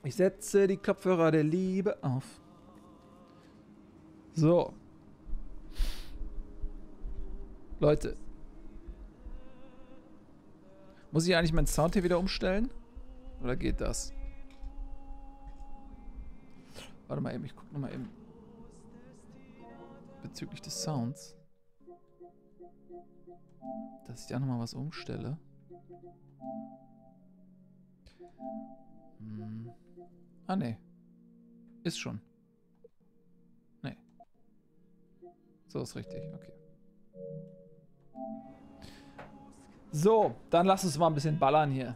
Ich setze die Kopfhörer der Liebe auf. So. Leute. Muss ich eigentlich meinen Sound hier wieder umstellen? Oder geht das? Warte mal eben, ich gucke nochmal eben. Bezüglich des Sounds. Dass ich da nochmal was umstelle. Ah, ne. Ist schon. Ne. So ist richtig, okay. So, dann lass uns mal ein bisschen ballern hier.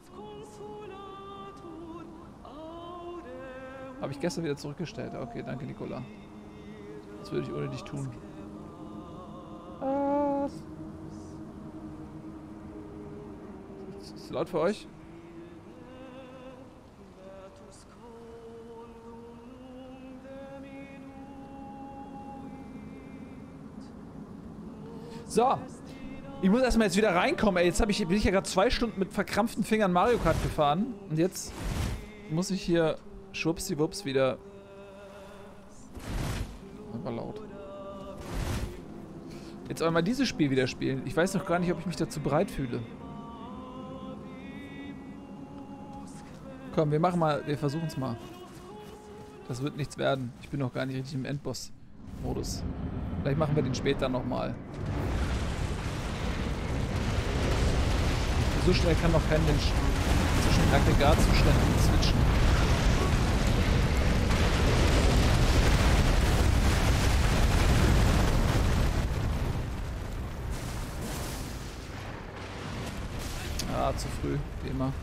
Habe ich gestern wieder zurückgestellt. Okay, danke, Nicola. Das würde ich ohne dich tun. Was? Ist es laut für euch? So. Ich muss erstmal jetzt wieder reinkommen, ey. Jetzt bin ich ja gerade 2 Stunden mit verkrampften Fingern Mario Kart gefahren. Und jetzt muss ich hier schwuppsiwupps wieder... Das war laut. Jetzt aber mal dieses Spiel wieder spielen. Ich weiß noch gar nicht, ob ich mich dazu bereit fühle. Komm, wir versuchen es mal. Das wird nichts werden. Ich bin noch gar nicht richtig im Endboss-Modus. Vielleicht machen wir den später nochmal. So schnell kann noch kein Mensch zwischen den Aggregatzuständen switchen. Ah, zu früh, wie immer.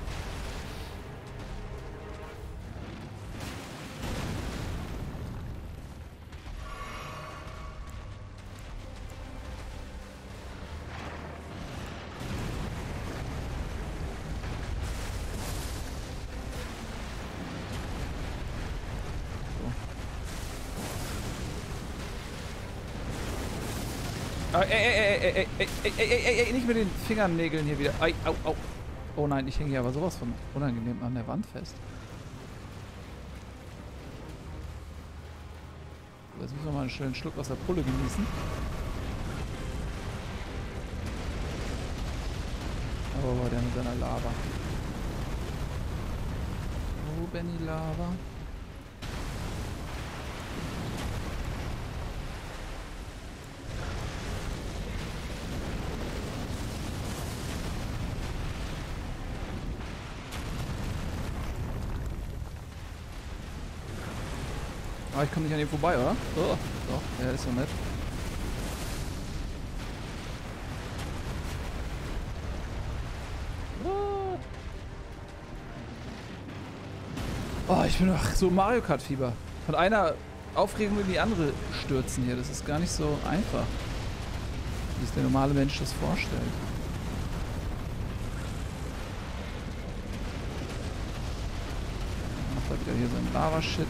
Ey, nicht mit den Fingernägeln hier wieder. Ei, au, au. Oh nein, ich hänge hier aber sowas von unangenehm an der Wand fest. Jetzt müssen wir mal einen schönen Schluck aus der Pulle genießen. Oh, der mit seiner Lava. Oh, Benny Lava. Aber ich komme nicht an ihm vorbei, oder? Oh, doch, der ist so nett. Oh, ich bin doch so Mario Kart Fieber. Von einer Aufregung in die andere stürzen hier. Das ist gar nicht so einfach, wie sich der normale Mensch das vorstellt. Macht er wieder hier so ein Lava-Shit.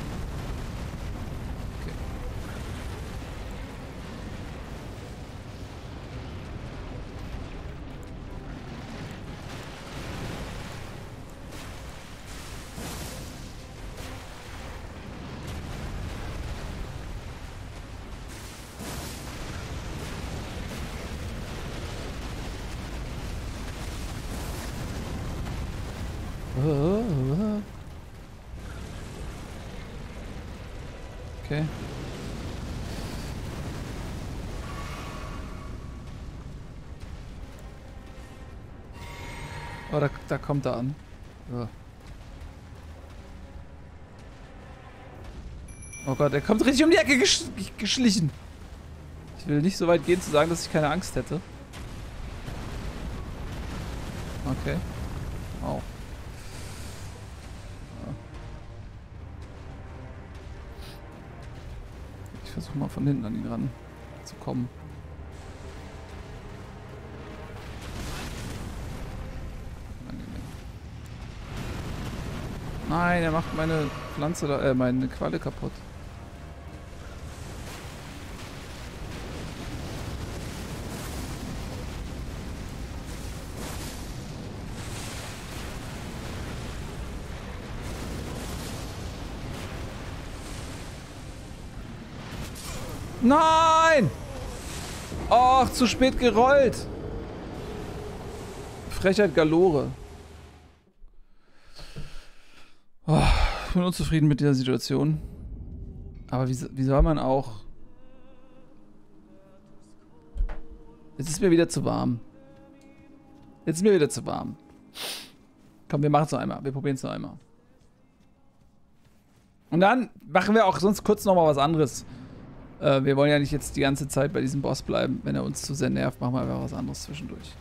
Okay. Oh, da kommt er an. Oh Gott, er kommt richtig um die Ecke geschlichen. Ich will nicht so weit gehen zu sagen, dass ich keine Angst hätte. Okay. Wow. Ich versuche mal von hinten an ihn ran zu kommen. Nein, er macht meine Pflanze da, meine Qualle kaputt. Nein! Och, zu spät gerollt. Frechheit galore. Oh, ich bin unzufrieden mit dieser Situation. Aber wie soll man auch... Jetzt ist mir wieder zu warm. Jetzt ist mir wieder zu warm. Komm, wir machen es noch einmal. Wir probieren es noch einmal. Und dann machen wir auch sonst kurz noch mal was anderes. Wir wollen ja nicht jetzt die ganze Zeit bei diesem Boss bleiben. Wenn er uns zu sehr nervt, machen wir einfach was anderes zwischendurch.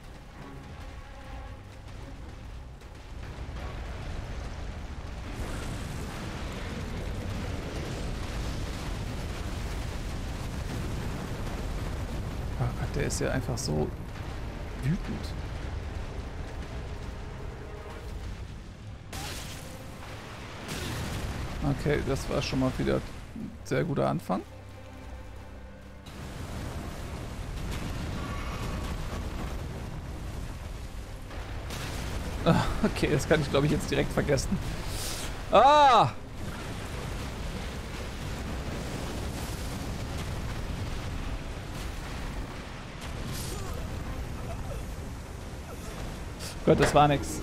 Oh Gott, der ist ja einfach so wütend. Okay, das war schon mal wieder ein sehr guter Anfang. Okay, das kann ich, glaube ich, jetzt direkt vergessen. Ah! Gott, das war nix.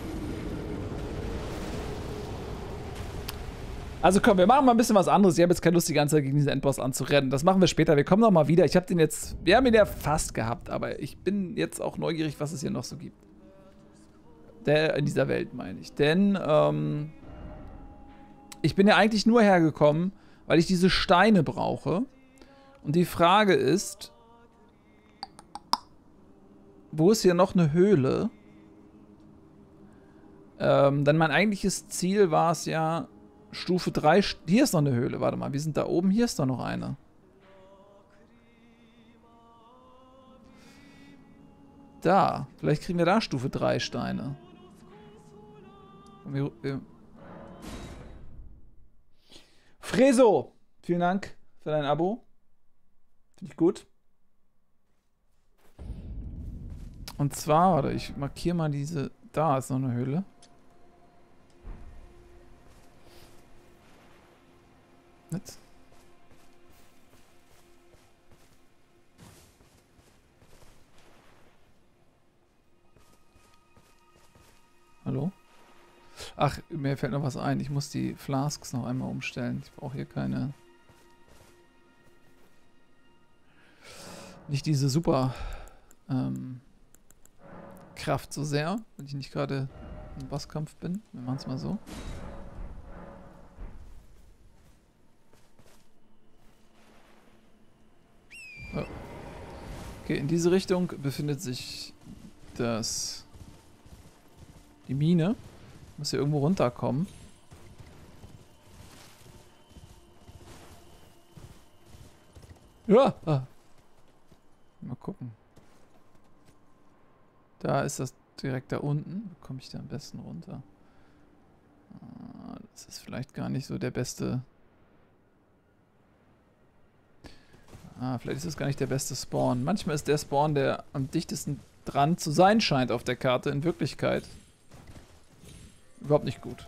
Also komm, wir machen mal ein bisschen was anderes. Ich habe jetzt keine Lust, die ganze Zeit gegen diesen Endboss anzurennen. Das machen wir später. Wir kommen noch mal wieder. Ich habe den jetzt... Wir haben ihn ja fast gehabt, aber ich bin jetzt auch neugierig, was es hier noch so gibt. In dieser Welt, meine ich. Denn, ich bin ja eigentlich nur hergekommen, weil ich diese Steine brauche. Und die Frage ist... Wo ist hier noch eine Höhle? Denn mein eigentliches Ziel war es ja... Stufe 3, hier ist noch eine Höhle, warte mal, wir sind da oben, hier ist doch noch eine. Da, vielleicht kriegen wir da Stufe 3 Steine. Freso, vielen Dank für dein Abo. Finde ich gut. Und zwar, warte, ich markiere mal diese, da ist noch eine Höhle. Jetzt. Hallo? Ach, mir fällt noch was ein. Ich muss die Flasks noch einmal umstellen. Ich brauche hier keine... Nicht diese super Kraft so sehr, wenn ich nicht gerade im Bosskampf bin. Wir machen es mal so. Oh. Okay, in diese Richtung befindet sich die Mine. Muss hier irgendwo runterkommen. Ja! Ah. Mal gucken. Da ist das direkt da unten. Wo komme ich da am besten runter? Das ist vielleicht gar nicht so der beste... vielleicht ist das gar nicht der beste Spawn. Manchmal ist der Spawn, der am dichtesten dran zu sein scheint auf der Karte, in Wirklichkeit überhaupt nicht gut.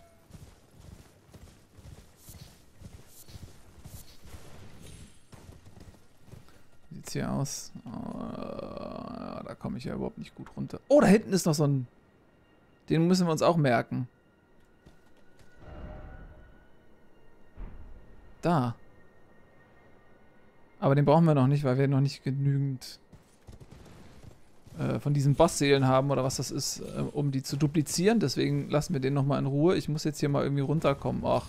Wie sieht's hier aus? Da komme ich ja überhaupt nicht gut runter. Oh, da hinten ist noch so ein... Den müssen wir uns auch merken. Da. Aber den brauchen wir noch nicht, weil wir noch nicht genügend von diesen Bossseelen haben oder was das ist, um die zu duplizieren. Deswegen lassen wir den nochmal in Ruhe. Ich muss jetzt hier mal irgendwie runterkommen. Ach.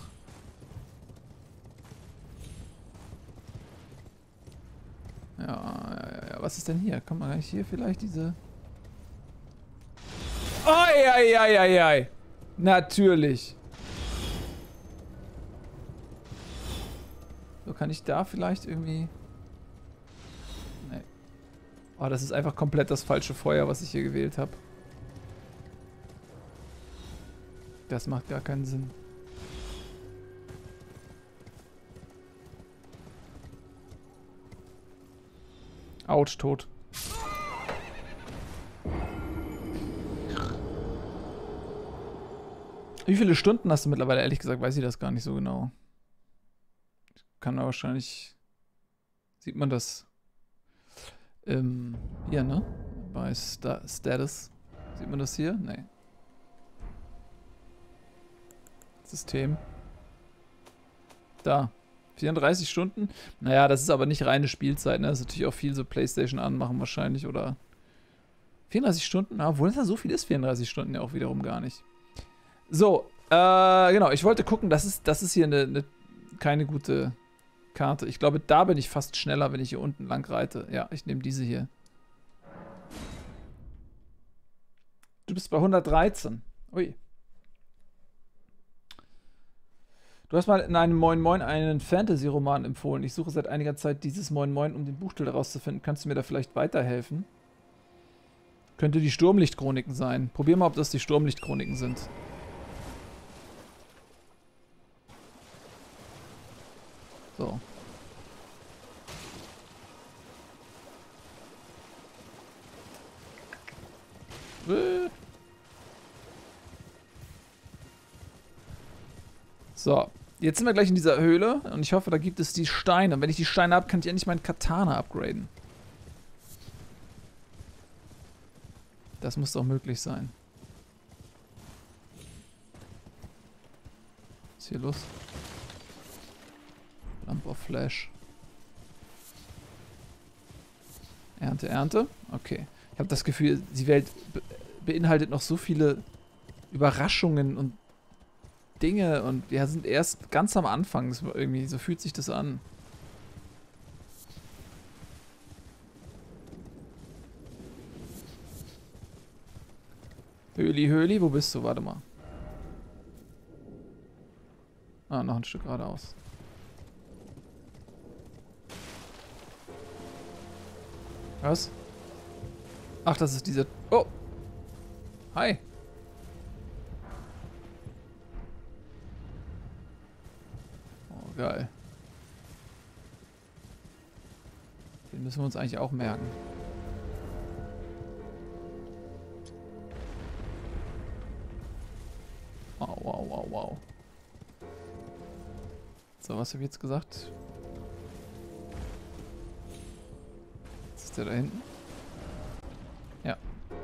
Ja. Was ist denn hier? Kann man eigentlich hier vielleicht diese... Ei. Natürlich. So, kann ich da vielleicht irgendwie... Nee. Oh, das ist einfach komplett das falsche Feuer, was ich hier gewählt habe. Das macht gar keinen Sinn. Autsch, tot. Wie viele Stunden hast du mittlerweile? Ehrlich gesagt weiß ich das gar nicht so genau. Kann er wahrscheinlich Sieht man das hier, ne? Bei Status. Sieht man das hier? Nee. System. Da. 34 Stunden? Naja, das ist aber nicht reine Spielzeit, ne? Das ist natürlich auch viel so PlayStation anmachen wahrscheinlich, oder? 34 Stunden? Obwohl es ja so viel ist, 34 Stunden ja auch wiederum gar nicht. So, genau, ich wollte gucken, das ist hier keine gute Karte. Ich glaube, da bin ich fast schneller, wenn ich hier unten lang reite. Ja, ich nehme diese hier. Du bist bei 113. Ui. Du hast mal in einem Moin Moin einen Fantasy-Roman empfohlen. Ich suche seit einiger Zeit dieses Moin Moin, um den Buchtitel herauszufinden. Kannst du mir da vielleicht weiterhelfen? Könnte die Sturmlichtchroniken sein. Probier mal, ob das die Sturmlichtchroniken sind. So. So, jetzt sind wir gleich in dieser Höhle und ich hoffe, da gibt es die Steine. Und wenn ich die Steine habe, kann ich endlich meinen Katana upgraden. Das muss doch möglich sein. Was ist hier los? Lamp of Flash. Ernte, Ernte. Okay. Ich habe das Gefühl, die Welt beinhaltet noch so viele Überraschungen und Dinge und wir sind erst ganz am Anfang. Irgendwie, so fühlt sich das an. Höhli, Höhli, wo bist du? Warte mal. Ah, noch ein Stück geradeaus. Was? Ach, das ist diese... Oh! Hi! Oh, geil. Den müssen wir uns eigentlich auch merken. Wow, wow, wow, wow. So, was habe ich jetzt gesagt? Ist der da hinten? Ja.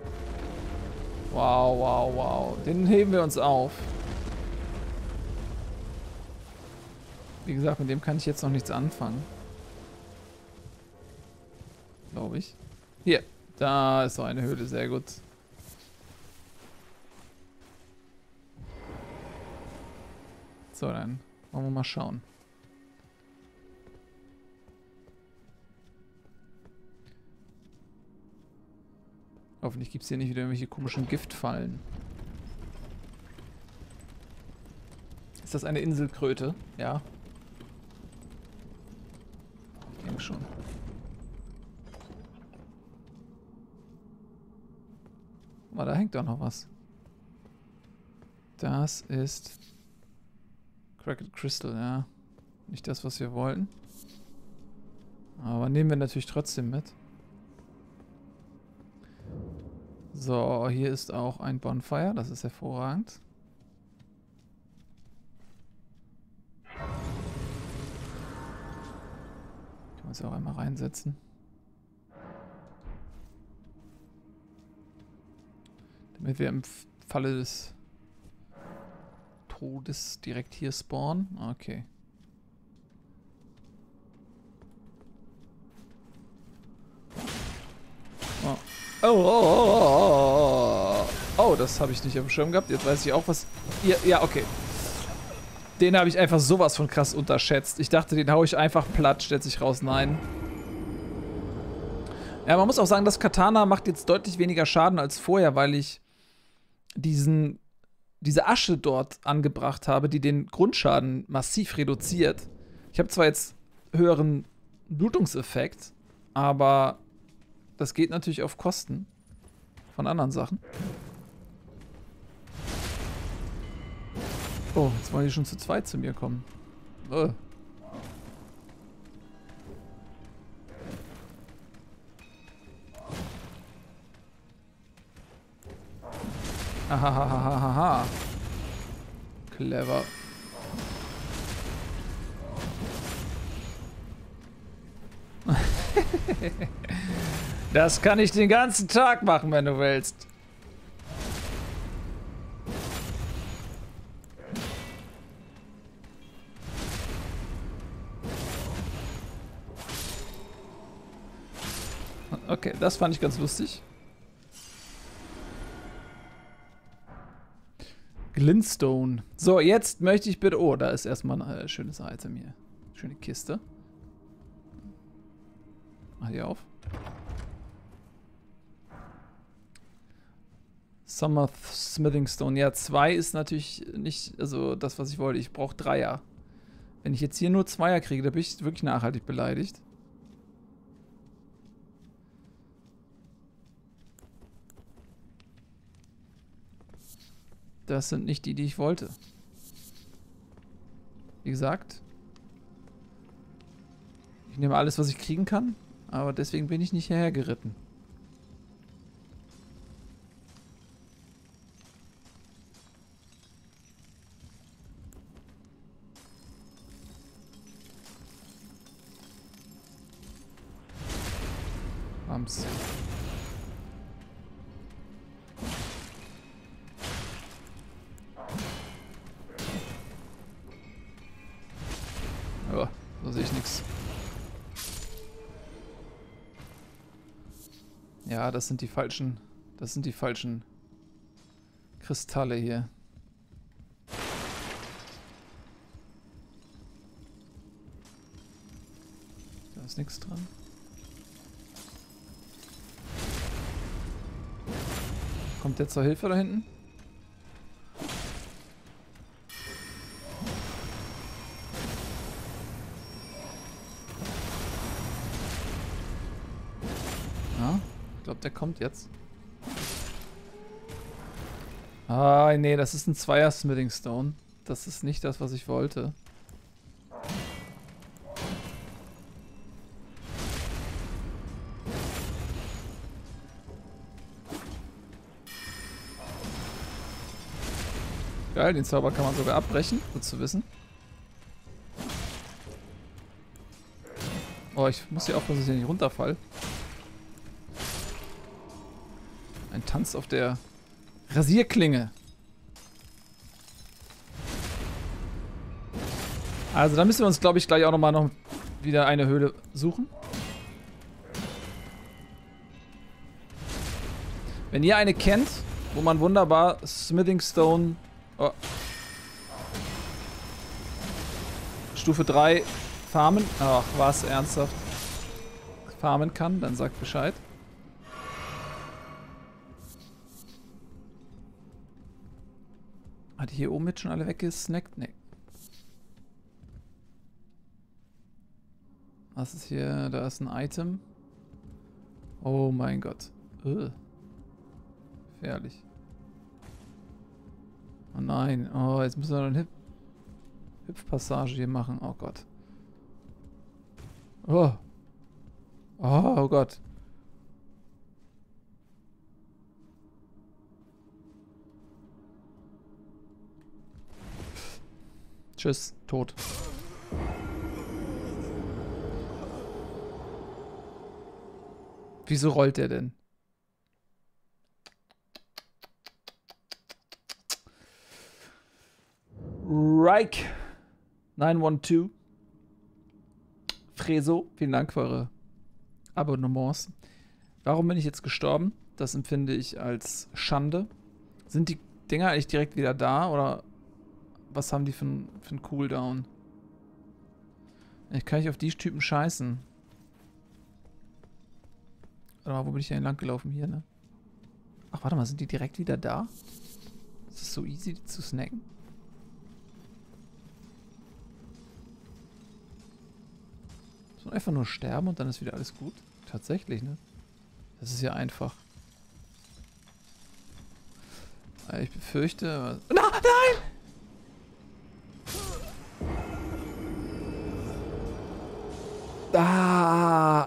Wow, wow, wow. Den heben wir uns auf. Wie gesagt, mit dem kann ich jetzt noch nichts anfangen. Glaube ich. Hier. Da ist so eine Höhle. Sehr gut. So, dann wollen wir mal schauen. Hoffentlich gibt es hier nicht wieder irgendwelche komischen Giftfallen. Ist das eine Inselkröte? Ja. Ich denke schon. Guck mal, da hängt doch noch was. Das ist Cracked Crystal, ja. Nicht das, was wir wollten. Aber nehmen wir natürlich trotzdem mit. So, hier ist auch ein Bonfire. Das ist hervorragend. Können wir uns auch einmal reinsetzen. Damit wir im Falle des Todes direkt hier spawnen. Okay. Oh. Oh, oh, oh, oh, oh, oh, das habe ich nicht auf dem Schirm gehabt. Jetzt weiß ich auch, was... Ja, okay. Den habe ich einfach sowas von krass unterschätzt. Ich dachte, den haue ich einfach platt, stellt sich raus. Nein. Ja, man muss auch sagen, das Katana macht jetzt deutlich weniger Schaden als vorher, weil ich diese Asche dort angebracht habe, die den Grundschaden massiv reduziert. Ich habe zwar jetzt höheren Blutungseffekt, aber das geht natürlich auf Kosten von anderen Sachen. Oh, jetzt wollen die schon zu zweit zu mir kommen. Ahahahaha. Clever. Das kann ich den ganzen Tag machen, wenn du willst. Okay, das fand ich ganz lustig. Glintstone. So, jetzt möchte ich bitte... Oh, da ist erstmal ein schönes Item hier. Schöne Kiste. Mach die auf. Summer Smithing Stone. Ja, 2 ist natürlich nicht, also das, was ich wollte. Ich brauche 3er. Wenn ich jetzt hier nur 2er kriege, da bin ich wirklich nachhaltig beleidigt. Das sind nicht die, die ich wollte. Wie gesagt, ich nehme alles, was ich kriegen kann, aber deswegen bin ich nicht hierher geritten. Bams. Ja, da sehe ich nichts. Ja, das sind die falschen Kristalle hier. Da ist nichts dran. Kommt der zur Hilfe da hinten? Ja, ich glaube, der kommt jetzt. Ah, nee, das ist ein Zweier Smithing Stone. Das ist nicht das, was ich wollte. Geil, den Zauber kann man sogar abbrechen, gut zu wissen. Oh, ich muss hier aufpassen, dass ich hier nicht runterfall. Ein Tanz auf der Rasierklinge. Also da müssen wir uns, glaube ich, gleich auch noch wieder eine Höhle suchen. Wenn ihr eine kennt, wo man wunderbar Smithing Stone... Oh. Stufe 3 farmen. Ach, was? Ernsthaft? Farmen kann, dann sagt Bescheid. Hat die hier oben jetzt schon alle weggesnackt? Nee. Was ist hier? Da ist ein Item. Oh mein Gott. Gefährlich. Oh nein. Oh, jetzt müssen wir noch eine Hüpfpassage hier machen. Oh Gott. Oh. Oh Gott. Tschüss. Tot. Wieso rollt der denn? Reich 912. Freso, vielen Dank für eure Abonnements. Warum bin ich jetzt gestorben? Das empfinde ich als Schande. Sind die Dinger eigentlich direkt wieder da oder was haben die für einen Cooldown? Ich kann nicht auf die Typen scheißen. Warte mal, wo bin ich denn lang gelaufen? Hier, ne? Ach, warte mal, sind die direkt wieder da? Ist es so easy, die zu snacken? So einfach nur sterben und dann ist wieder alles gut? Tatsächlich, ne? Das ist ja einfach. Ich befürchte... Na, nein! Ah!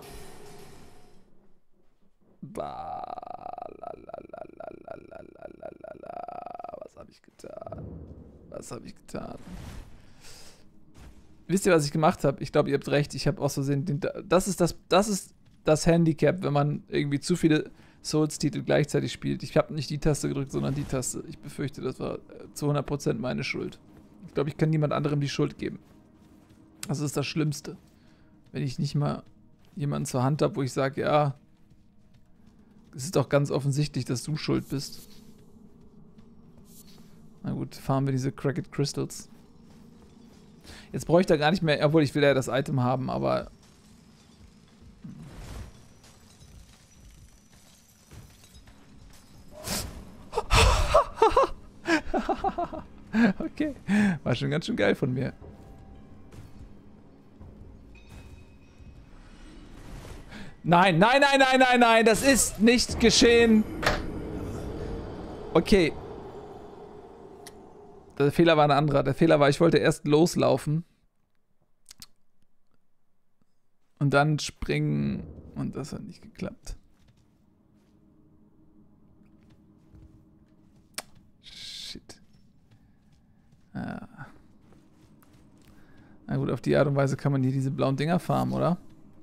Was habe ich getan? Was habe ich getan? Wisst ihr, was ich gemacht habe? Ich glaube, ihr habt recht. Ich habe aus Versehen den... Das ist das Handicap, wenn man irgendwie zu viele Souls-Titel gleichzeitig spielt. Ich habe nicht die Taste gedrückt, sondern die Taste. Ich befürchte, das war zu 100% meine Schuld. Ich glaube, ich kann niemand anderem die Schuld geben. Das ist das Schlimmste. Wenn ich nicht mal jemanden zur Hand habe, wo ich sage, ja, es ist doch ganz offensichtlich, dass du schuld bist. Na gut, fahren wir diese Cracked Crystals. Jetzt brauche ich da gar nicht mehr, obwohl ich will ja das Item haben, aber... Okay, war schon ganz schön geil von mir. Nein, nein, nein, nein, nein, nein, das ist nicht geschehen. Okay. Der Fehler war ein anderer. Der Fehler war, ich wollte erst loslaufen. Und dann springen. Und das hat nicht geklappt. Shit. Ah. Na gut, auf die Art und Weise kann man hier diese blauen Dinger farmen, oder?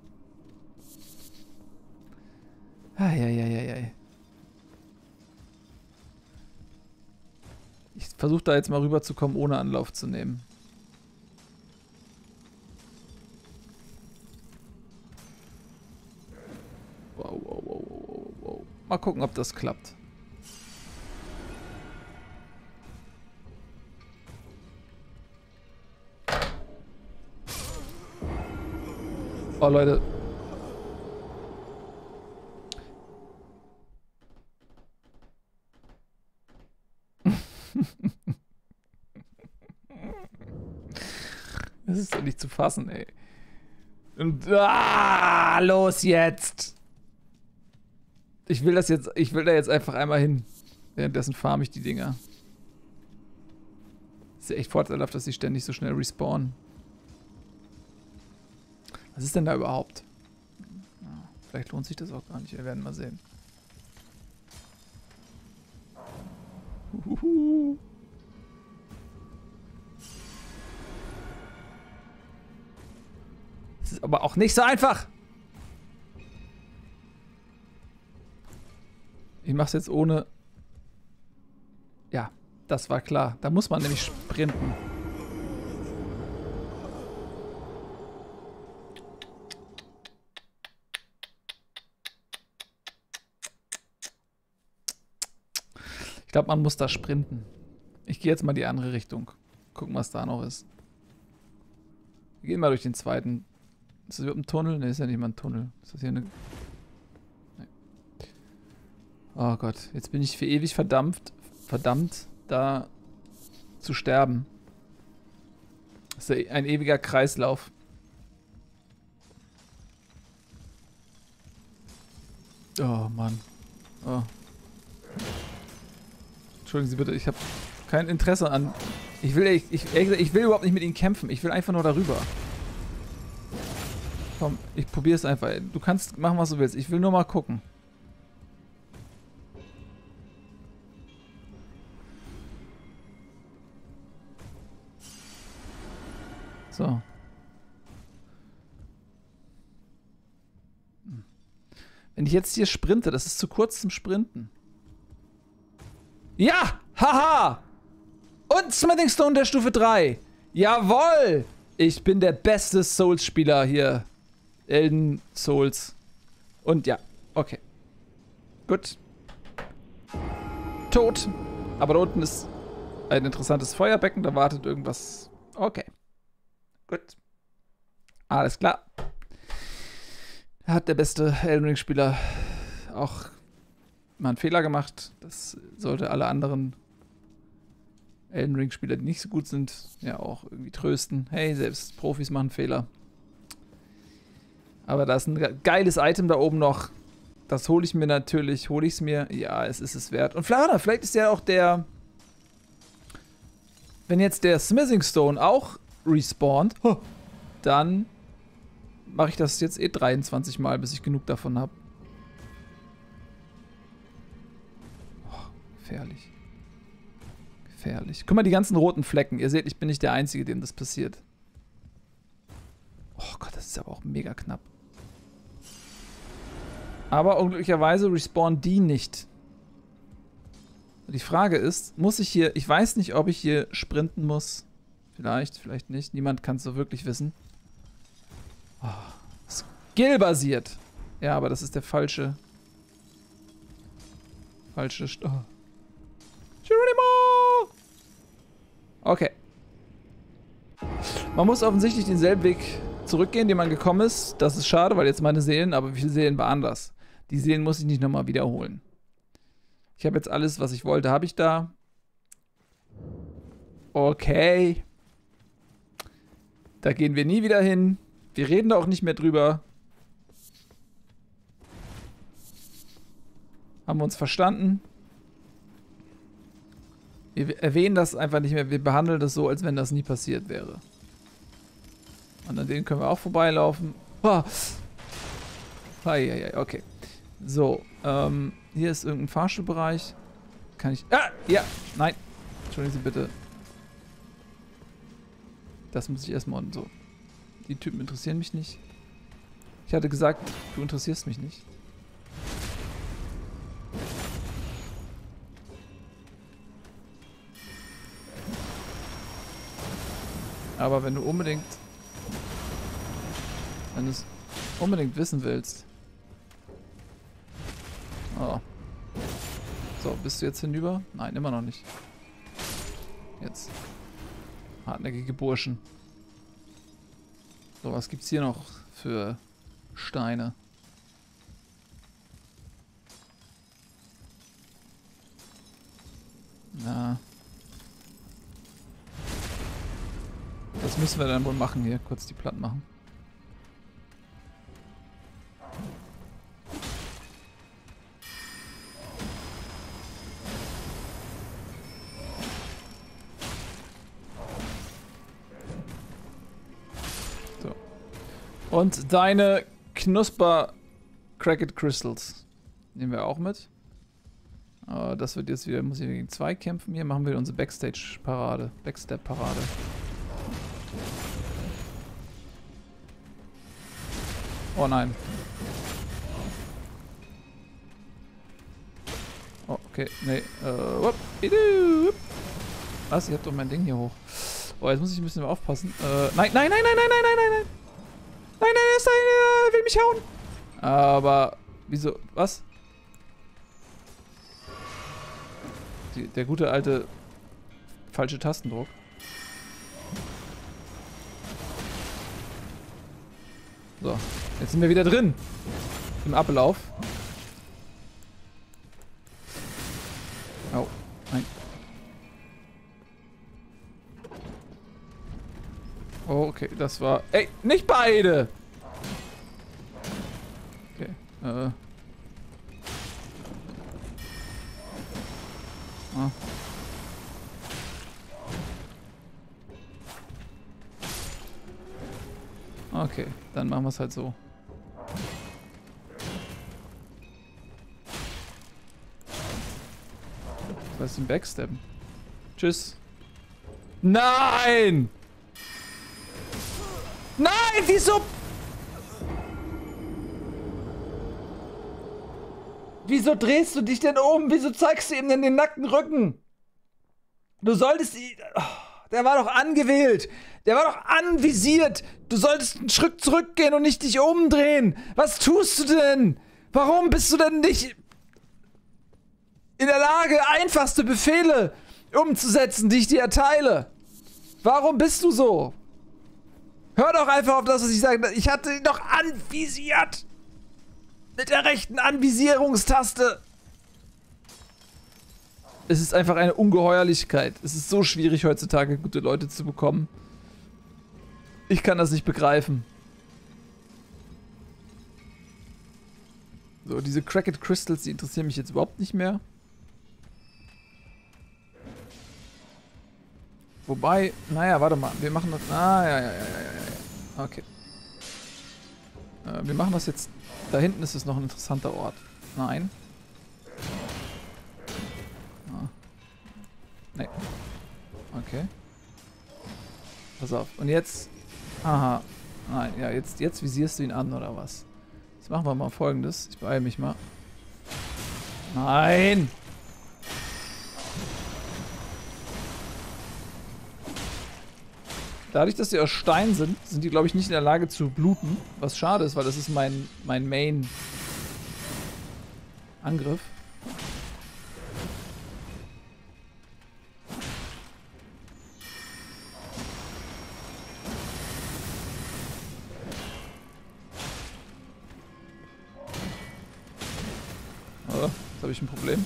Eieieiei. Ich versuche da jetzt mal rüber zu kommen, ohne Anlauf zu nehmen. Wow, wow, wow, wow, wow. Mal gucken, ob das klappt. Oh, Leute. Das ist doch nicht zu fassen, ey. Und, los jetzt! Ich will da jetzt einfach einmal hin. Währenddessen farm ich die Dinger. Ist ja echt vorteilhaft, dass sie ständig so schnell respawnen. Was ist denn da überhaupt? Ja, vielleicht lohnt sich das auch gar nicht. Wir werden mal sehen. Das ist aber auch nicht so einfach. Ich mach's jetzt ohne... Ja, das war klar. Da muss man nämlich sprinten. Ich glaube, man muss da sprinten. Ich gehe jetzt mal die andere Richtung. Gucken, was da noch ist. Wir gehen mal durch den zweiten. Ist das überhaupt ein Tunnel? Ne, ist ja nicht mal ein Tunnel. Ist das hier eine... Nee. Oh Gott, jetzt bin ich für ewig verdammt, da zu sterben. Das ist ja ein ewiger Kreislauf. Oh Mann. Oh. Entschuldigen Sie bitte, ich habe kein Interesse an... Ich will überhaupt nicht mit Ihnen kämpfen. Ich will einfach nur darüber. Komm, ich probiere es einfach. Du kannst machen, was du willst. Ich will nur mal gucken. So. Wenn ich jetzt hier sprinte, das ist zu kurz zum Sprinten. Ja! Haha! Und Smithing Stone der Stufe 3. Jawohl! Ich bin der beste Souls-Spieler hier. Elden Souls. Und ja, okay. Gut. Tot. Aber da unten ist ein interessantes Feuerbecken. Da wartet irgendwas. Okay. Gut. Alles klar. Hat der beste Elden Ring-Spieler auch mal einen Fehler gemacht. Das sollte alle anderen Elden Ring-Spieler, die nicht so gut sind, ja auch irgendwie trösten. Hey, selbst Profis machen Fehler. Aber da ist ein geiles Item da oben noch. Das hole ich mir natürlich. Hole ich es mir? Ja, es ist es wert. Und vielleicht ist ja auch der... Wenn jetzt der Smithing Stone auch respawnt, dann mache ich das jetzt 23 Mal, bis ich genug davon habe. Oh, gefährlich. Gefährlich. Guck mal, die ganzen roten Flecken. Ihr seht, ich bin nicht der Einzige, dem das passiert. Oh Gott, das ist aber auch mega knapp. Aber unglücklicherweise respawnen die nicht. Die Frage ist, muss ich hier... Ich weiß nicht, ob ich hier sprinten muss. Vielleicht, vielleicht nicht. Niemand kann es so wirklich wissen. Oh, Skill-basiert. Ja, aber das ist der falsche... Falsche... Oh. Geronimo! Okay. Man muss offensichtlich denselben Weg zurückgehen, den man gekommen ist. Das ist schade, weil jetzt meine Seelen... Aber wie viele Seelen waren das? Die Seelen muss ich nicht nochmal wiederholen. Ich habe jetzt alles, was ich wollte, habe ich da. Okay. Da gehen wir nie wieder hin. Wir reden da auch nicht mehr drüber. Haben wir uns verstanden? Wir erwähnen das einfach nicht mehr. Wir behandeln das so, als wenn das nie passiert wäre. Und an denen können wir auch vorbeilaufen. Ah. Okay. So, hier ist irgendein Fahrstuhlbereich. Kann ich... Ah! Ja! Nein! Entschuldigen Sie bitte. Das muss ich erstmal... So. Die Typen interessieren mich nicht. Ich hatte gesagt, du interessierst mich nicht. Aber wenn du unbedingt... Wenn du es unbedingt wissen willst... Oh. So, bist du jetzt hinüber? Nein, immer noch nicht. Jetzt. Hartnäckige Burschen. So, was gibt's hier noch für Steine? Na. Das müssen wir dann wohl machen hier. Kurz die platt machen. Und deine Knusper Cracked Crystals nehmen wir auch mit. Das wird jetzt wieder, muss ich gegen 2 kämpfen. Hier machen wir unsere Backstage-Parade. Backstep-Parade. Oh nein. Oh, okay. Nee. Was? Ihr habt doch mein Ding hier hoch. Oh, jetzt muss ich ein bisschen aufpassen. Nein, nein, nein, nein, nein, nein, nein, nein. Nein, nein, er will mich hauen. Aber, wieso, was? Der gute alte falsche Tastendruck. So, jetzt sind wir wieder drin. Im Ablauf. Oh, nein. Oh, okay, das war... Ey, nicht beide! Okay, Ah. Okay, dann machen wir es halt so. Was ist ein Backsteppen? Tschüss. Nein! Nein, wieso? Wieso drehst du dich denn um? Wieso zeigst du ihm denn den nackten Rücken? Du solltest ihn... Oh, der war doch angewählt. Der war doch anvisiert. Du solltest einen Schritt zurückgehen und nicht dich umdrehen. Was tust du denn? Warum bist du denn nicht in der Lage, einfachste Befehle umzusetzen, die ich dir erteile? Warum bist du so? Hör doch einfach auf das, was ich sage. Ich hatte ihn doch anvisiert. Mit der rechten Anvisierungstaste. Es ist einfach eine Ungeheuerlichkeit. Es ist so schwierig heutzutage, gute Leute zu bekommen. Ich kann das nicht begreifen. So, diese Cracked Crystals, die interessieren mich jetzt überhaupt nicht mehr. Wobei, naja, warte mal. Wir machen das... Ah, ja. Okay. Wir machen das jetzt... Da hinten ist es noch ein interessanter Ort. Nein. Ah. Nee. Okay. Pass auf. Und jetzt... Aha. Nein, ja, jetzt visierst du ihn an, oder was? Jetzt machen wir mal Folgendes. Ich beeile mich mal. Nein! Dadurch, dass sie aus Stein sind, sind die, glaube ich, nicht in der Lage zu bluten. Was schade ist, weil das ist mein Main-Angriff. Oh, jetzt habe ich ein Problem.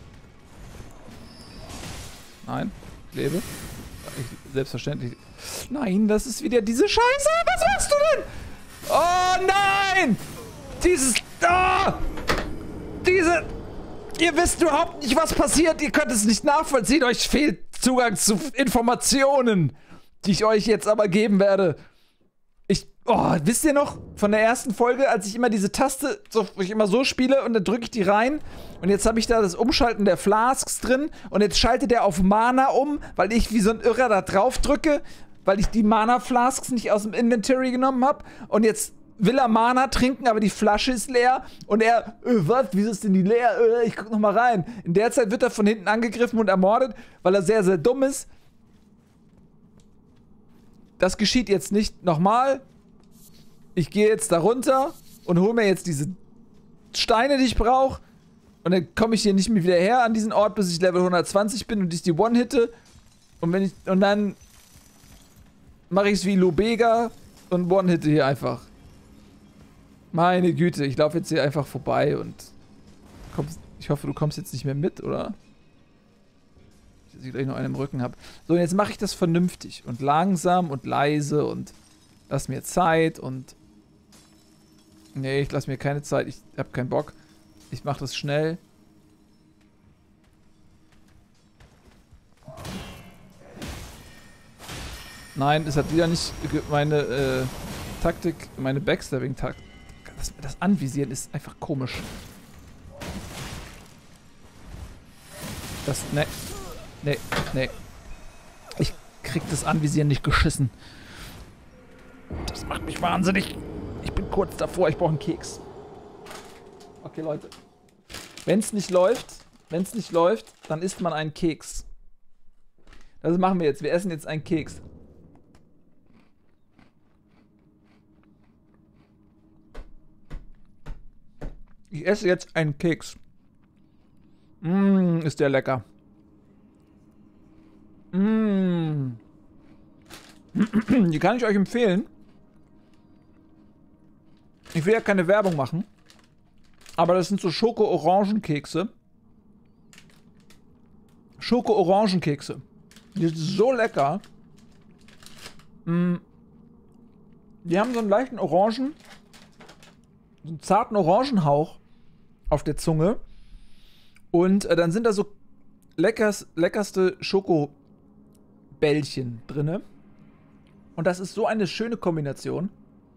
Nein, ich lebe. Selbstverständlich. Nein, das ist wieder diese Scheiße. Was machst du denn? Oh nein! Dieses... Oh, diese... Ihr wisst überhaupt nicht, was passiert. Ihr könnt es nicht nachvollziehen. Euch fehlt Zugang zu Informationen, die ich euch jetzt aber geben werde. Oh, wisst ihr noch von der ersten Folge, als ich immer diese Taste, wo ich immer so spiele und dann drücke ich die rein und jetzt habe ich da das Umschalten der Flasks drin und jetzt schaltet der auf Mana um, weil ich wie so ein Irrer da drauf drücke, weil ich die Mana-Flasks nicht aus dem Inventory genommen habe und jetzt will er Mana trinken, aber die Flasche ist leer und er, was, wieso ist denn die leer? Ich guck noch mal rein. In der Zeit wird er von hinten angegriffen und ermordet, weil er sehr, sehr dumm ist. Das geschieht jetzt nicht nochmal. Ich gehe jetzt da runter und hole mir jetzt diese Steine, die ich brauche. Und dann komme ich hier nicht mehr wieder her an diesen Ort, bis ich Level 120 bin und ich die One-Hitte. Und dann mache ich es wie Lubega und One-Hitte hier einfach. Meine Güte, ich laufe jetzt hier einfach vorbei und ich hoffe, du kommst jetzt nicht mehr mit, oder? Dass ich gleich noch einen im Rücken habe. So, und jetzt mache ich das vernünftig und langsam und leise und lass mir Zeit und... Nee, ich lasse mir keine Zeit. Ich habe keinen Bock. Ich mache das schnell. Nein, es hat wieder nicht meine Taktik, meine Backstabbing-Taktik. Das Anvisieren ist einfach komisch. Nee. Ich krieg das Anvisieren nicht geschissen. Das macht mich wahnsinnig. Ich bin kurz davor, ich brauche einen Keks. Okay, Leute. Wenn es nicht läuft, dann isst man einen Keks. Das machen wir jetzt. Wir essen jetzt einen Keks. Ich esse jetzt einen Keks. Ist der lecker. Die kann ich euch empfehlen. Ich will ja keine Werbung machen. Aber das sind so Schoko-Orangenkekse. Schoko-Orangenkekse. Die sind so lecker. Die haben so einen leichten Orangen, so einen zarten Orangenhauch auf der Zunge. Und dann sind da so leckerste Schokobällchen drinne. Und das ist so eine schöne Kombination.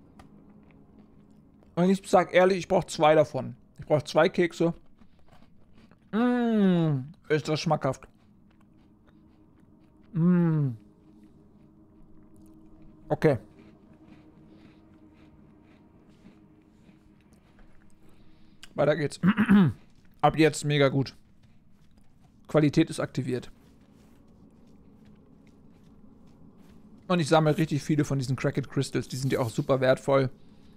Und ich sag ehrlich, ich brauche 2 davon. Ich brauche 2 Kekse. Ist das schmackhaft. Okay. Weiter geht's. Ab jetzt mega gut. Qualität ist aktiviert. Und ich sammle richtig viele von diesen Cracked Crystals. Die sind ja auch super wertvoll.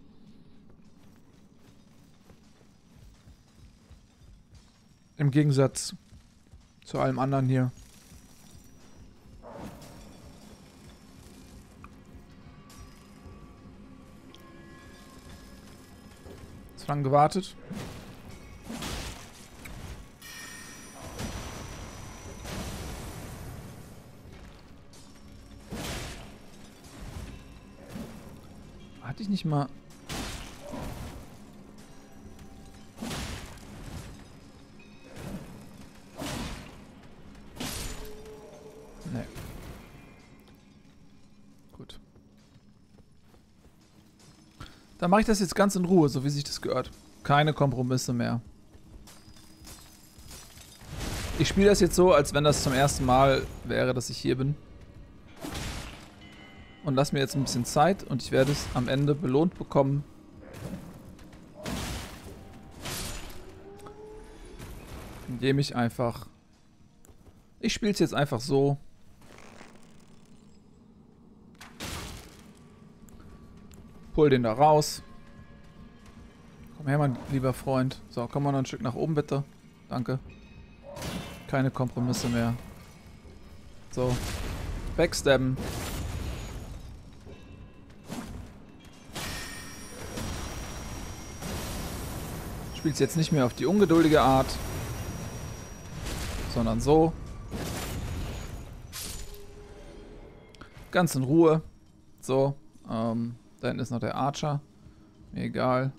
Im Gegensatz zu allem anderen hier. Zu lange gewartet. Hatte ich nicht mal... Nee. Gut. Dann mache ich das jetzt ganz in Ruhe, so wie sich das gehört. Keine Kompromisse mehr. Ich spiele das jetzt so, als wenn das zum ersten Mal wäre, dass ich hier bin. Und lass mir jetzt ein bisschen Zeit und ich werde es am Ende belohnt bekommen. indem ich einfach... Ich spiele es jetzt einfach so. Pull den da raus. Komm her, mein lieber Freund. So, komm mal noch ein Stück nach oben, bitte. Danke. Keine Kompromisse mehr. So. Backstabben. Spiel's jetzt nicht mehr auf die ungeduldige Art, sondern so. Ganz in Ruhe. So. Da hinten ist noch der Archer. Mir egal.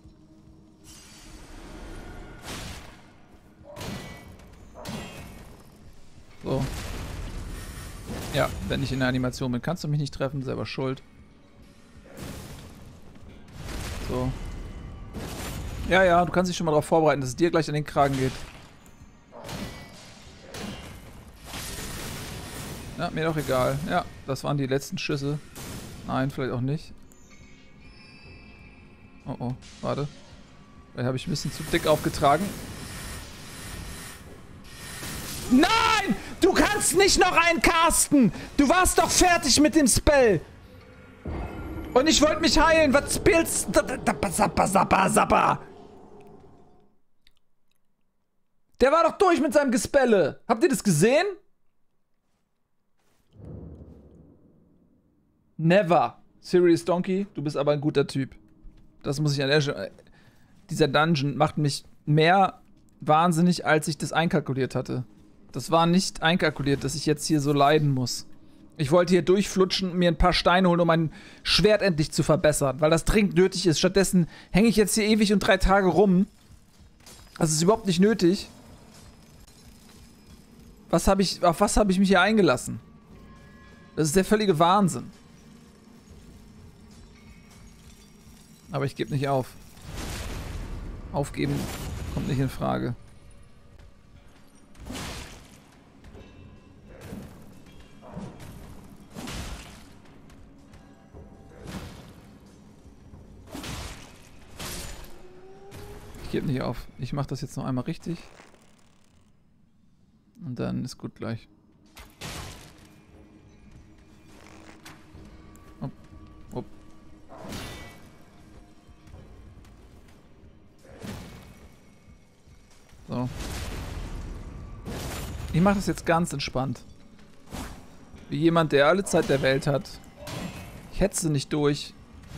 So. Ja, wenn ich in der Animation bin, kannst du mich nicht treffen. Selber schuld. So. Ja, ja, du kannst dich schon mal darauf vorbereiten, dass es dir gleich an den Kragen geht. Ja, mir doch egal. Ja, das waren die letzten Schüsse. Nein, vielleicht auch nicht. Oh, oh, warte. Vielleicht habe ich ein bisschen zu dick aufgetragen. Nein! Du kannst nicht noch einen casten! Du warst doch fertig mit dem Spell! Und ich wollte mich heilen! Was spielst du? Zappa. Der war doch durch mit seinem Gespelle! Habt ihr das gesehen? Never. Serious Donkey, du bist aber ein guter Typ. Das muss ich an der Stelle... Dieser Dungeon macht mich mehr wahnsinnig, als ich das einkalkuliert hatte. Das war nicht einkalkuliert, dass ich jetzt hier so leiden muss. Ich wollte hier durchflutschen und mir ein paar Steine holen, um mein Schwert endlich zu verbessern, weil das dringend nötig ist. Stattdessen hänge ich jetzt hier ewig und 3 Tage rum. Das ist überhaupt nicht nötig. Auf was habe ich mich hier eingelassen? Das ist der völlige Wahnsinn. Aber ich gebe nicht auf. Aufgeben kommt nicht in Frage. Ich gebe nicht auf. Ich mache das jetzt noch einmal richtig. Und dann ist gut gleich. Hopp. Hopp. So. Ich mache das jetzt ganz entspannt. Wie jemand, der alle Zeit der Welt hat. Ich hetze nicht durch.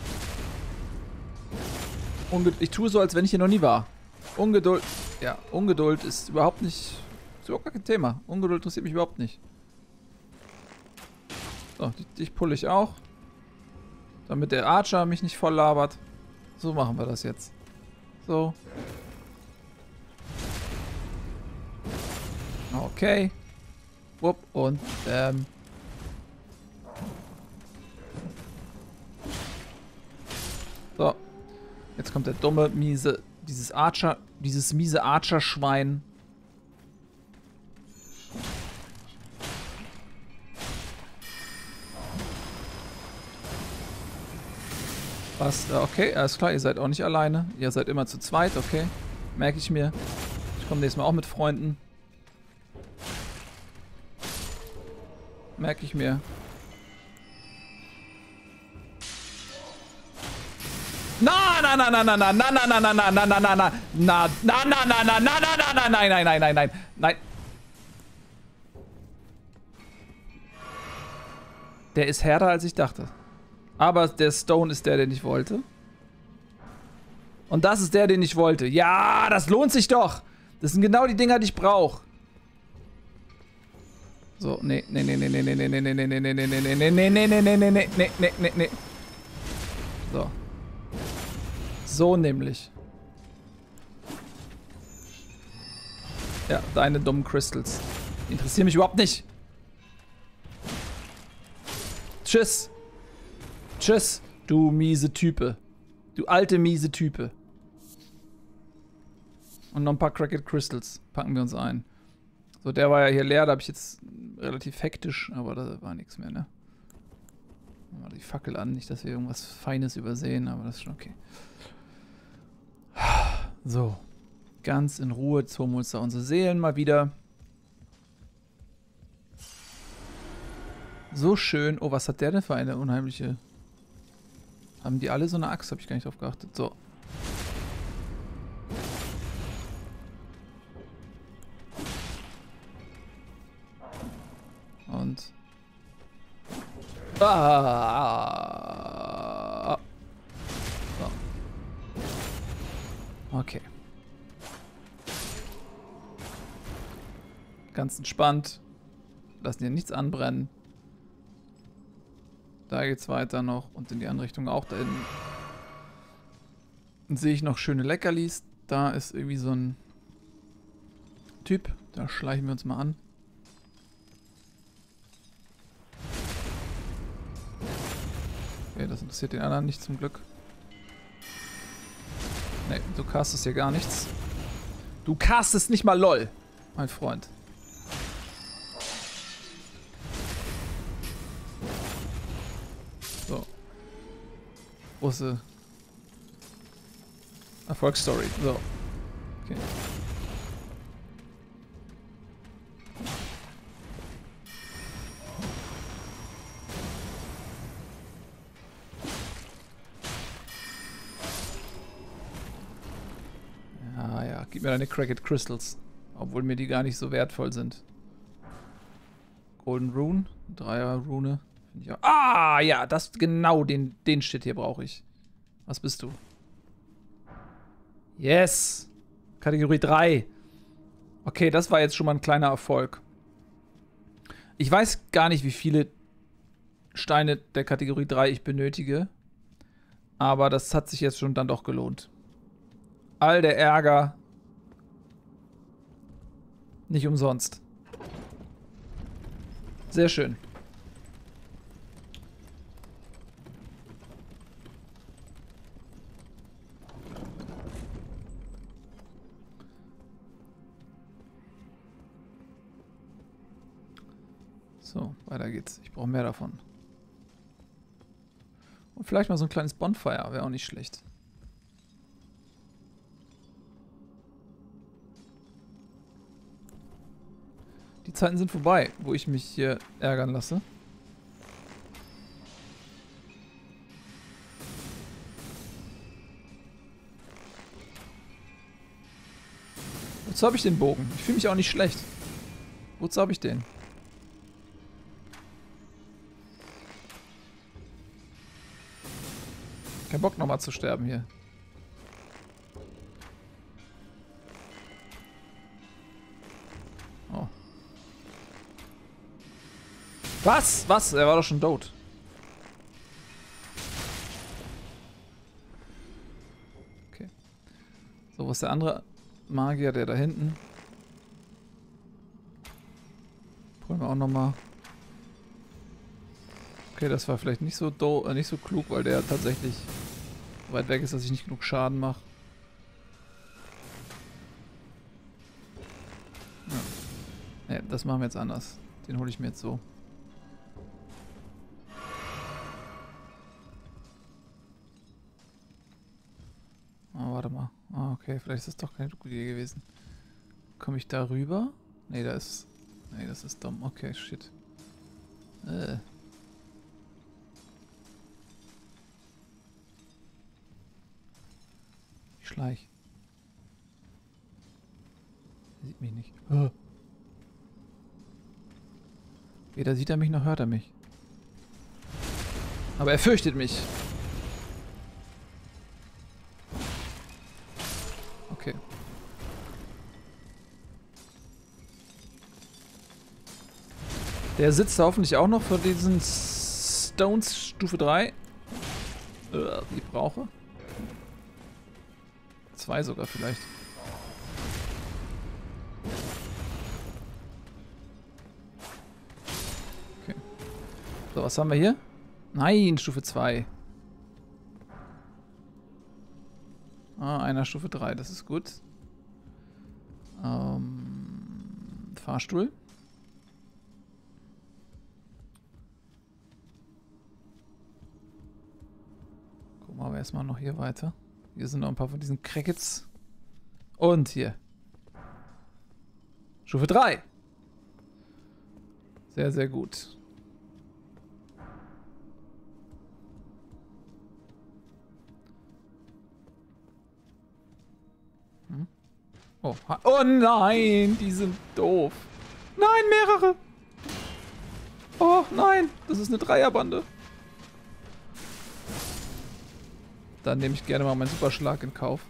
Ich tue so, als wenn ich hier noch nie war. Ungeduld. Ja, Ungeduld ist überhaupt nicht. Ist überhaupt gar kein Thema. Ungeduld interessiert mich überhaupt nicht. So, dich pulle ich auch. Damit der Archer mich nicht voll labert. So machen wir das jetzt. So. Okay. Wupp und so. Jetzt kommt der dumme, miese, dieses miese Archer-Schwein. Was? Okay, alles klar, ihr seid auch nicht alleine. Ihr seid immer zu zweit, okay. Merke ich mir. Ich komme nächstes Mal auch mit Freunden. Merke ich mir. Nein, nein. Der ist härter, als ich dachte. Aber der Stone ist der, den ich wollte. Und das ist der, den ich wollte. Ja, das lohnt sich doch. Das sind genau die Dinger, die ich brauche. So, nee. So. So nämlich. Ja, deine dummen Crystals. Die interessieren mich überhaupt nicht. Tschüss. Tschüss, du miese Type. Du alte miese Type. Und noch ein paar Cracked Crystals. Packen wir uns ein. So, der war ja hier leer. Da habe ich jetzt relativ hektisch. Aber da war nichts mehr, ne? Mal die Fackel an. Nicht, dass wir irgendwas Feines übersehen. Aber das ist schon okay. So. Ganz in Ruhe. Jetzt holen wir uns da unsere Seelen mal wieder. So schön. Oh, was hat der denn für eine unheimliche... Haben die alle so eine Axt? Habe ich gar nicht drauf geachtet. So. Und... Ah! So. Okay. Ganz entspannt. Lassen hier nichts anbrennen. Da geht's weiter noch und in die andere Richtung auch da hinten. Dann sehe ich noch schöne Leckerlis. Da ist irgendwie so ein Typ. Da schleichen wir uns mal an. Okay, das interessiert den anderen nicht zum Glück. Ne, du castest hier gar nichts. Du castest nicht mal LOL, mein Freund. So. Große Erfolgsstory. So. Okay. Ja, ja. Gib mir deine Cracked Crystals. Obwohl mir die gar nicht so wertvoll sind. Golden Rune. Dreier Rune. Finde ich auch. Ah, ja, das genau den Shit hier brauche ich. Was bist du? Yes! Kategorie 3. Okay, das war jetzt schon mal ein kleiner Erfolg. Ich weiß gar nicht, wie viele Steine der Kategorie 3 ich benötige. Aber das hat sich jetzt schon dann doch gelohnt. All der Ärger. Nicht umsonst. Sehr schön. So, weiter geht's. Ich brauche mehr davon. Und vielleicht mal so ein kleines Bonfire, wäre auch nicht schlecht. Die Zeiten sind vorbei, wo ich mich hier ärgern lasse. Wozu habe ich den Bogen? Ich fühle mich auch nicht schlecht. Wozu habe ich den? Kein Bock nochmal zu sterben hier. Oh. Was? Was? Er war doch schon tot. Okay. So, wo ist der andere Magier, der da hinten? Holen wir auch nochmal. Okay, das war vielleicht nicht so nicht so klug, weil der tatsächlich weit weg ist, dass ich nicht genug Schaden mache. Ja. Ne, das machen wir jetzt anders. Den hole ich mir jetzt so. Oh, warte mal. Ah, okay, vielleicht ist das doch keine gute Idee gewesen. Komme ich da rüber? Ne, da ist... Ne, das ist dumm. Okay, shit. Ich schleich. Er sieht mich nicht. Weder sieht er mich, noch hört er mich. Aber er fürchtet mich. Okay. Der sitzt da hoffentlich auch noch vor diesen Stones Stufe 3. Die ich brauche. 2 sogar vielleicht. Okay. So, was haben wir hier? Nein, Stufe 2. Ah, einer Stufe 3, das ist gut. Fahrstuhl. Gucken wir aber erstmal noch hier weiter. Hier sind noch ein paar von diesen Crackets. Und hier. Stufe 3. Sehr, sehr gut. Hm? Oh, oh nein, die sind doof. Nein, mehrere. Oh nein, das ist eine Dreierbande. Dann nehme ich gerne mal meinen Superschlag in Kauf.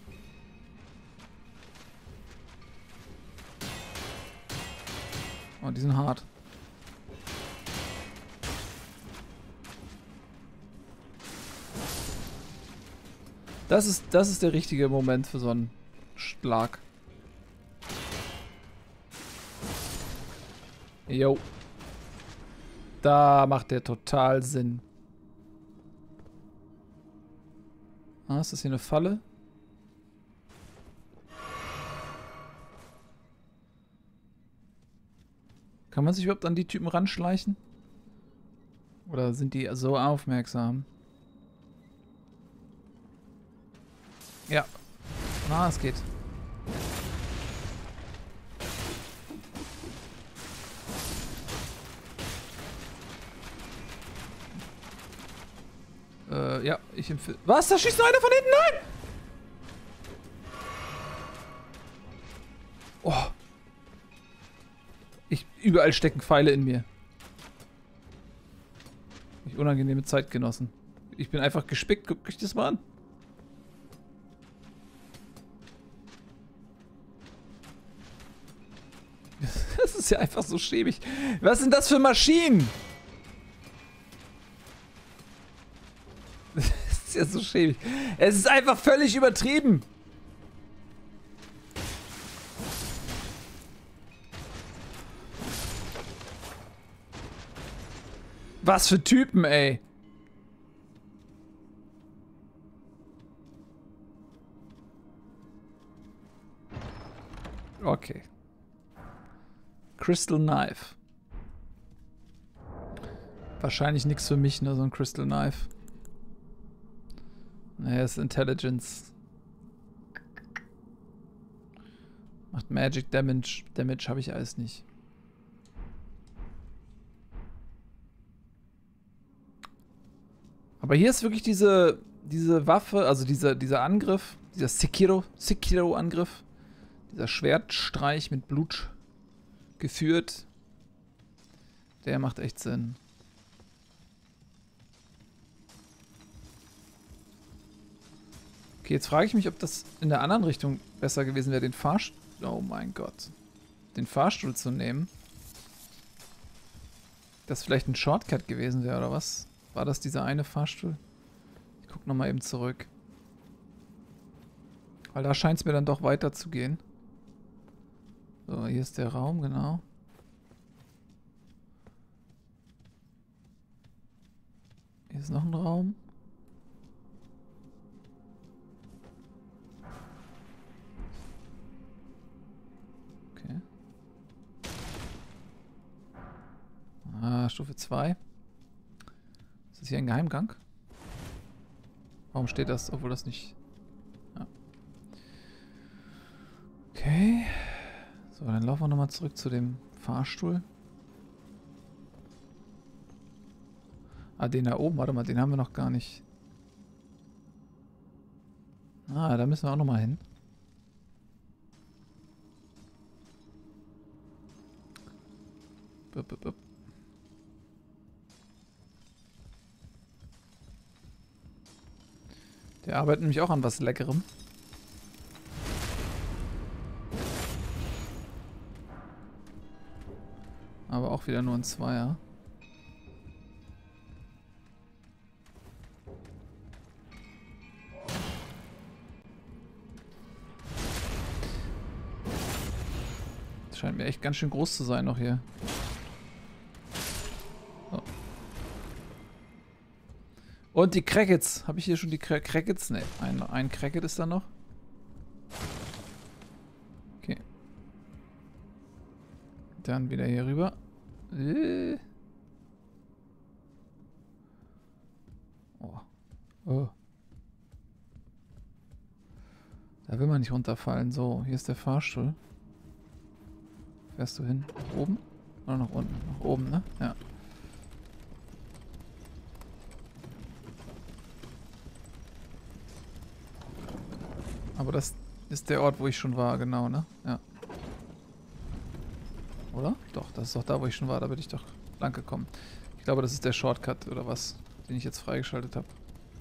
Oh, die sind hart. Das ist der richtige Moment für so einen Schlag. Jo. Da macht der total Sinn. Ah, ist das hier eine Falle? Kann man sich überhaupt an die Typen ranschleichen? Oder sind die so aufmerksam? Ja. Na, es geht. Ja, ich empfehle... Was? Da schießt noch einer von hinten? Nein! Oh. Überall stecken Pfeile in mir. Ich unangenehme Zeitgenossen. Ich bin einfach gespickt. Guckt euch das mal an. Das ist ja einfach so schäbig. Was sind das für Maschinen? Das ist ja so schäbig. Es ist einfach völlig übertrieben. Was für Typen, ey. Okay. Crystal Knife. Wahrscheinlich nichts für mich, ne, so ein Crystal Knife. Naja, ist Intelligence. Macht Magic Damage. Damage habe ich alles nicht. Aber hier ist wirklich diese Waffe, also dieser Angriff, dieser Sekiro-Angriff, dieser Schwertstreich mit Blut geführt, der macht echt Sinn. Okay, jetzt frage ich mich, ob das in der anderen Richtung besser gewesen wäre, oh mein Gott. Den Fahrstuhl zu nehmen. Das vielleicht ein Shortcut gewesen wäre, oder was? War das dieser eine Fahrstuhl? Ich gucke nochmal eben zurück. Weil da scheint es mir dann doch weiter zu gehen. So, hier ist der Raum, genau. Hier ist noch ein Raum. Okay. Ah, Stufe 2. Ist das hier ein Geheimgang? Warum steht das, obwohl das nicht... Ja. Okay. So, dann laufen wir nochmal zurück zu dem Fahrstuhl. Ah, den da oben, warte mal, den haben wir noch gar nicht. Ah, da müssen wir auch nochmal hin. Bup, bup, bup. Der arbeitet nämlich auch an was Leckerem. Aber auch wieder nur ein Zweier. Das scheint mir echt ganz schön groß zu sein noch hier. So. Und die Crackets. Habe ich hier schon die Crackets? Ne, ein Cracket ist da noch. Okay. Dann wieder hier rüber. Oh. Oh. Da will man nicht runterfallen. So, hier ist der Fahrstuhl. Fährst du hin? Nach oben? Oder nach unten? Nach oben, ne? Ja. Aber das ist der Ort, wo ich schon war, genau, ne? Ja. Oder? Doch, das ist doch da, wo ich schon war. Da bin ich doch lang gekommen. Ich glaube, das ist der Shortcut oder was, den ich jetzt freigeschaltet habe.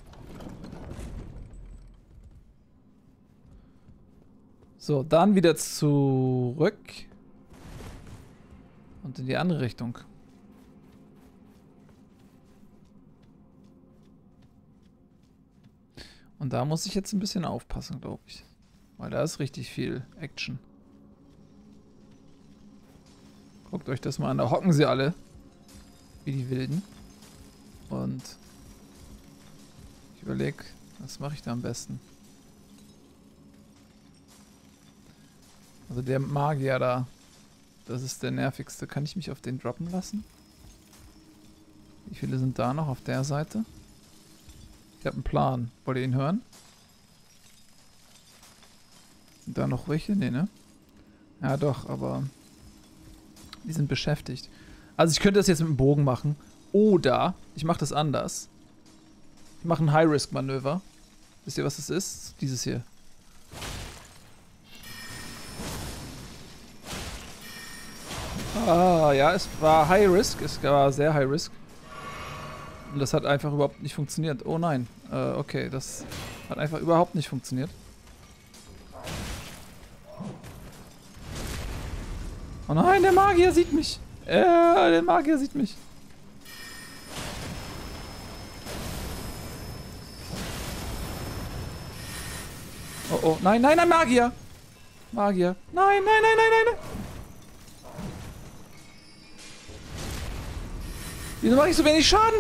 So, dann wieder zurück. Und in die andere Richtung. Und da muss ich jetzt ein bisschen aufpassen, glaube ich. Weil da ist richtig viel Action. Guckt euch das mal an. Da hocken sie alle. Wie die Wilden. Und ich überlege, was mache ich da am besten? Also der Magier da. Das ist der nervigste. Kann ich mich auf den droppen lassen? Wie viele sind da noch auf der Seite? Ich habe einen Plan. Wollt ihr ihn hören? Sind da noch welche? Nee, ne? Ja doch, aber die sind beschäftigt. Also ich könnte das jetzt mit dem Bogen machen. Oder ich mache das anders. Ich mache ein High-Risk-Manöver. Wisst ihr, was das ist? Dieses hier. Ah, ja, es war High Risk. Es war sehr High Risk. Und das hat einfach überhaupt nicht funktioniert. Oh nein. Okay, das hat einfach überhaupt nicht funktioniert. Oh nein, der Magier sieht mich. Der Magier sieht mich. Oh, oh. Nein, nein, nein, Magier. Magier. Nein, nein, nein, nein, nein, nein. Wieso mache ich so wenig Schaden?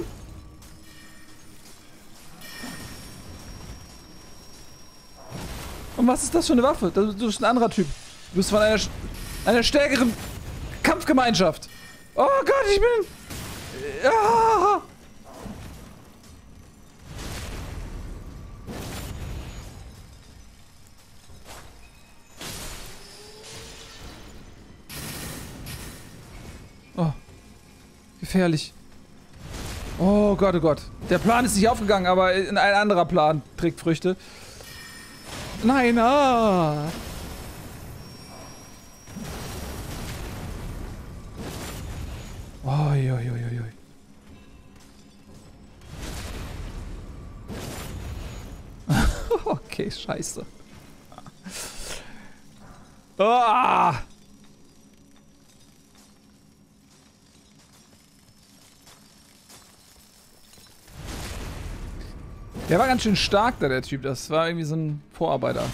Und was ist das für eine Waffe? Du bist ein anderer Typ. Du bist von einer stärkeren Kampfgemeinschaft. Oh Gott, ich bin... Ja. Oh. Gefährlich. Oh Gott, oh Gott. Der Plan ist nicht aufgegangen, aber ein anderer Plan trägt Früchte. Nein, ah. Oi, oi, oi, oi. Okay, scheiße. Ah. Der war ganz schön stark da, der Typ. Das war irgendwie so ein Vorarbeiter.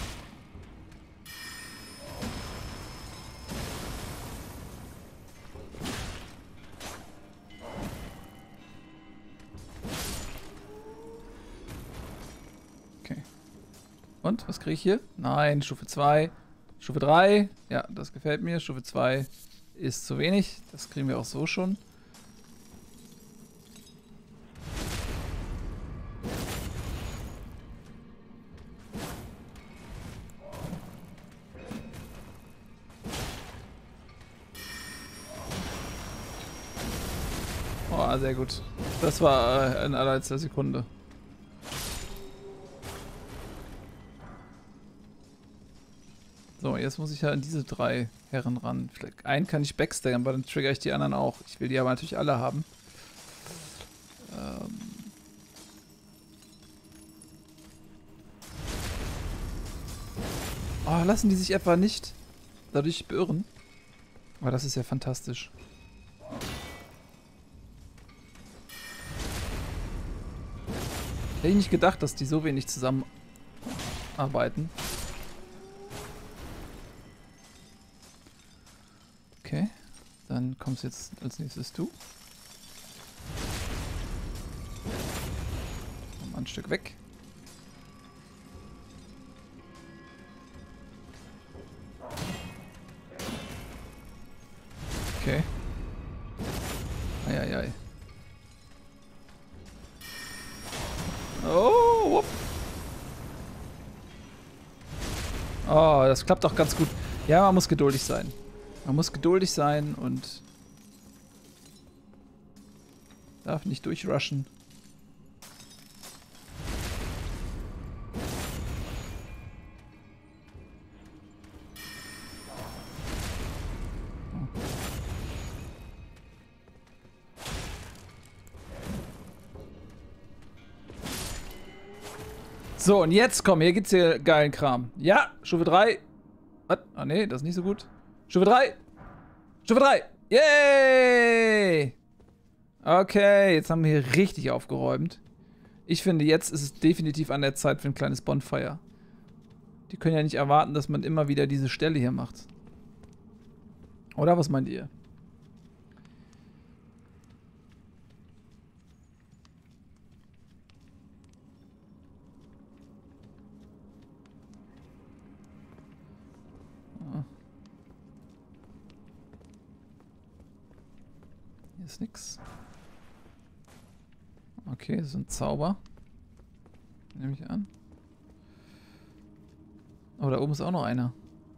Okay. Und, was kriege ich hier? Nein, Stufe 2. Stufe 3. Ja, das gefällt mir. Stufe 2 ist zu wenig. Das kriegen wir auch so schon. Oh, sehr gut. Das war in allerletzter Sekunde. So, jetzt muss ich ja an diese 3 Herren ran. Vielleicht einen kann ich backstayen, aber dann trigger ich die anderen auch. Ich will die aber natürlich alle haben. Oh, lassen die sich etwa nicht dadurch beirren? Aber das ist ja fantastisch. Hätte ich nicht gedacht, dass die so wenig zusammenarbeiten. Okay, dann kommst jetzt als nächstes du. Komm ein Stück weg. Okay. Eieiei. Oh, whoop. Oh, das klappt doch ganz gut. Ja, man muss geduldig sein. Man muss geduldig sein und darf nicht durchrushen. So, und jetzt komm, hier gibt's hier geilen Kram. Ja, Stufe 3. Was? Ah, nee, das ist nicht so gut. Stufe 3. Stufe 3. Yay! Okay, jetzt haben wir hier richtig aufgeräumt. Ich finde, jetzt ist es definitiv an der Zeit für ein kleines Bonfire. Die können ja nicht erwarten, dass man immer wieder diese Stelle hier macht. Oder was meint ihr? Hier ist nix. Okay, das ist ein Zauber. Nehme ich an. Oh, da oben ist auch noch einer.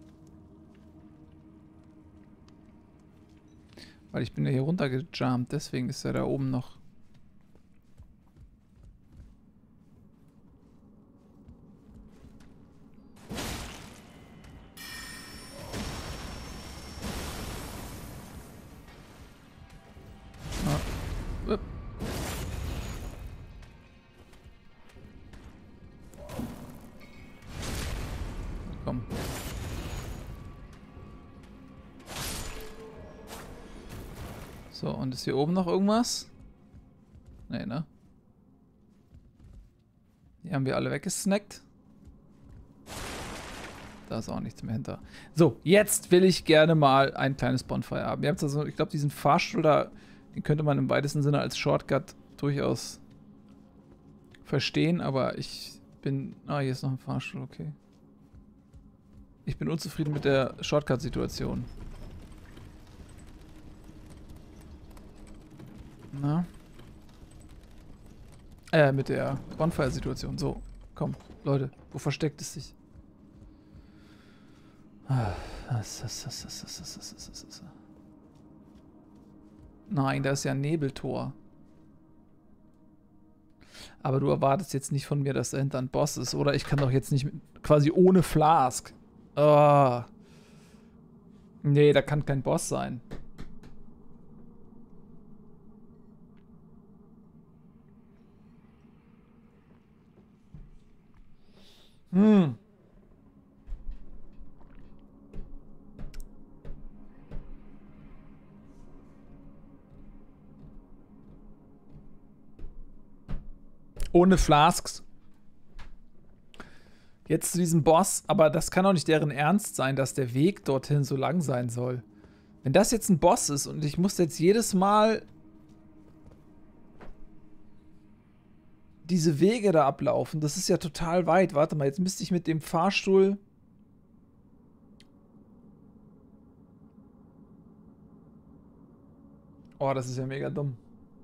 Weil ich bin ja hier runtergejumpt, deswegen ist er da oben noch. Komm. So, und ist hier oben noch irgendwas? Nee, ne? Die haben wir alle weggesnackt. Da ist auch nichts mehr hinter. So, jetzt will ich gerne mal ein kleines Bonfire haben. Ihr habt also, ich glaube, diesen Fahrstuhl da, den könnte man im weitesten Sinne als Shortcut durchaus verstehen, aber ich bin... Ah, hier ist noch ein Fahrstuhl, okay. Ich bin unzufrieden mit der Shortcut-Situation. Na? Mit der Bonfire-Situation. So, komm, Leute, wo versteckt es sich? Nein, da ist ja ein Nebeltor. Aber du erwartest jetzt nicht von mir, dass dahinter ein Boss ist. Oder ich kann doch jetzt nicht quasi ohne Flask. Oh. Nee, da kann kein Boss sein. Hm. Ohne Flasks. Jetzt zu diesem Boss, aber das kann doch nicht deren Ernst sein, dass der Weg dorthin so lang sein soll. Wenn das jetzt ein Boss ist und ich muss jetzt jedes Mal diese Wege da ablaufen, das ist ja total weit. Warte mal, jetzt müsste ich mit dem Fahrstuhl... Oh, das ist ja mega dumm.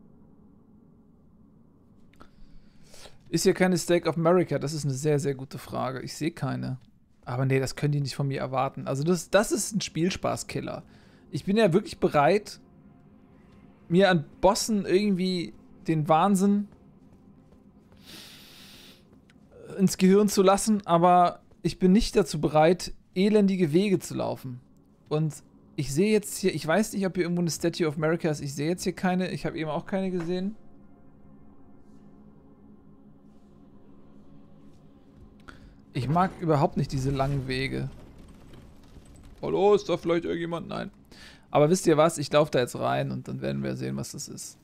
Ist hier keine Stake of America? Das ist eine sehr, sehr gute Frage. Ich sehe keine. Aber nee, das können die nicht von mir erwarten. Also das ist ein Spielspaß-Killer. Ich bin ja wirklich bereit, mir an Bossen irgendwie den Wahnsinn ins Gehirn zu lassen, aber ich bin nicht dazu bereit, elendige Wege zu laufen. Und ich sehe jetzt hier, ich weiß nicht, ob hier irgendwo eine Statue of America ist. Ich sehe jetzt hier keine. Ich habe eben auch keine gesehen. Ich mag überhaupt nicht diese langen Wege. Hallo, ist da vielleicht irgendjemand? Nein. Aber wisst ihr was? Ich laufe da jetzt rein und dann werden wir sehen, was das ist.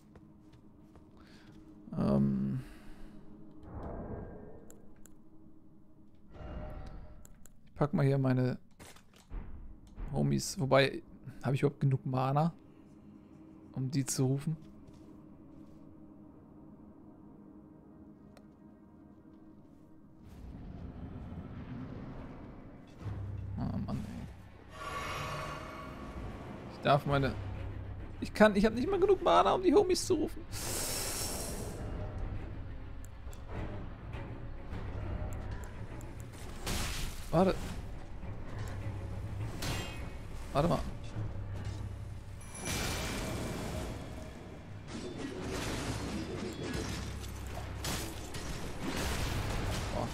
Ich pack mal hier meine Homies. Wobei, habe ich überhaupt genug Mana, um die zu rufen? Oh Mann, ey. Ich darf meine... Ich habe nicht mal genug Mana, um die Homies zu rufen. Warte. Warte mal. Oh.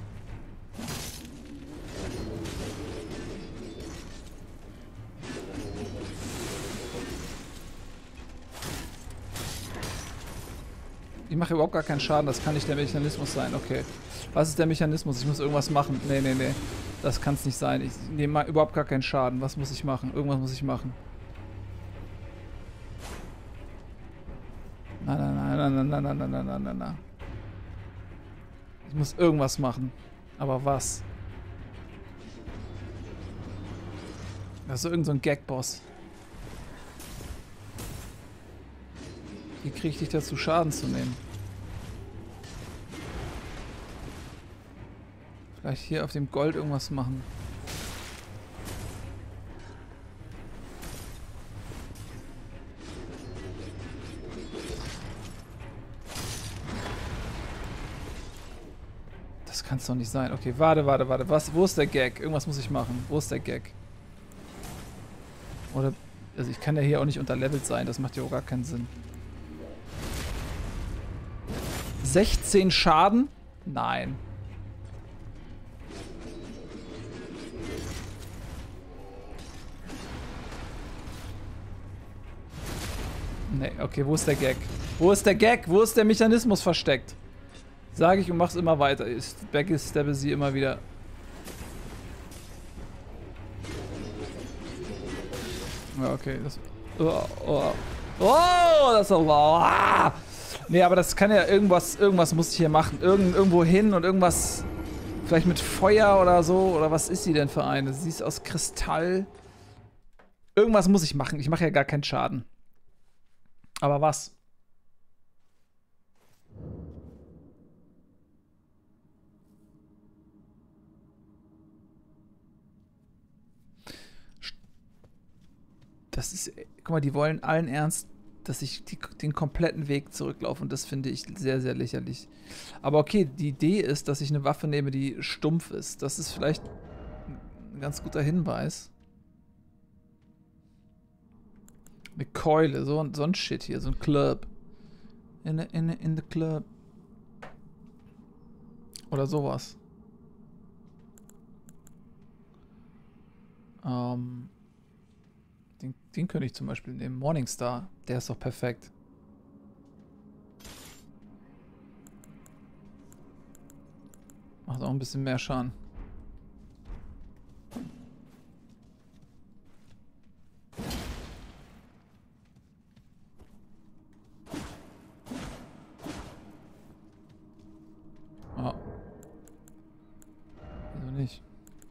Ich mache überhaupt gar keinen Schaden, das kann nicht der Mechanismus sein. Okay. Was ist der Mechanismus? Ich muss irgendwas machen. Nee, nee, nee. Das kann es nicht sein. Ich nehme überhaupt gar keinen Schaden. Was muss ich machen? Irgendwas muss ich machen. Nein, nein, nein, nein, nein, nein, nein, nein, nein, nein, nein. Ich muss irgendwas machen. Aber was? Das ist irgend so ein Gag-Boss. Wie kriege ich dich dazu, Schaden zu nehmen? Vielleicht hier auf dem Gold irgendwas machen. Das kann es doch nicht sein. Okay, warte, warte, warte. Was? Wo ist der Gag? Irgendwas muss ich machen. Wo ist der Gag? Oder... Also ich kann ja hier auch nicht unterlevelt sein. Das macht ja auch gar keinen Sinn. 16 Schaden? Nein. Nee, okay, wo ist der Gag? Wo ist der Gag? Wo ist der Mechanismus versteckt? Sage ich und mach's immer weiter. Ich backstebbe sie immer wieder. Ja, okay. Das, das ist aber... Nee, aber das kann ja irgendwas muss ich hier machen. Irgendwo hin und irgendwas... Vielleicht mit Feuer oder so. Oder was ist sie denn für eine? Sie ist aus Kristall. Irgendwas muss ich machen. Ich mache ja gar keinen Schaden. Aber was? Das ist... Guck mal, die wollen allen Ernst, dass ich den kompletten Weg zurücklaufe. Und das finde ich sehr, sehr lächerlich. Aber okay, die Idee ist, dass ich eine Waffe nehme, die stumpf ist. Das ist vielleicht ein ganz guter Hinweis. Eine Keule, so ein Shit hier, so ein Club. In the club. Oder sowas. Den könnte ich zum Beispiel nehmen. Morningstar, der ist doch perfekt. Macht auch ein bisschen mehr Schaden. Oh. Also nicht.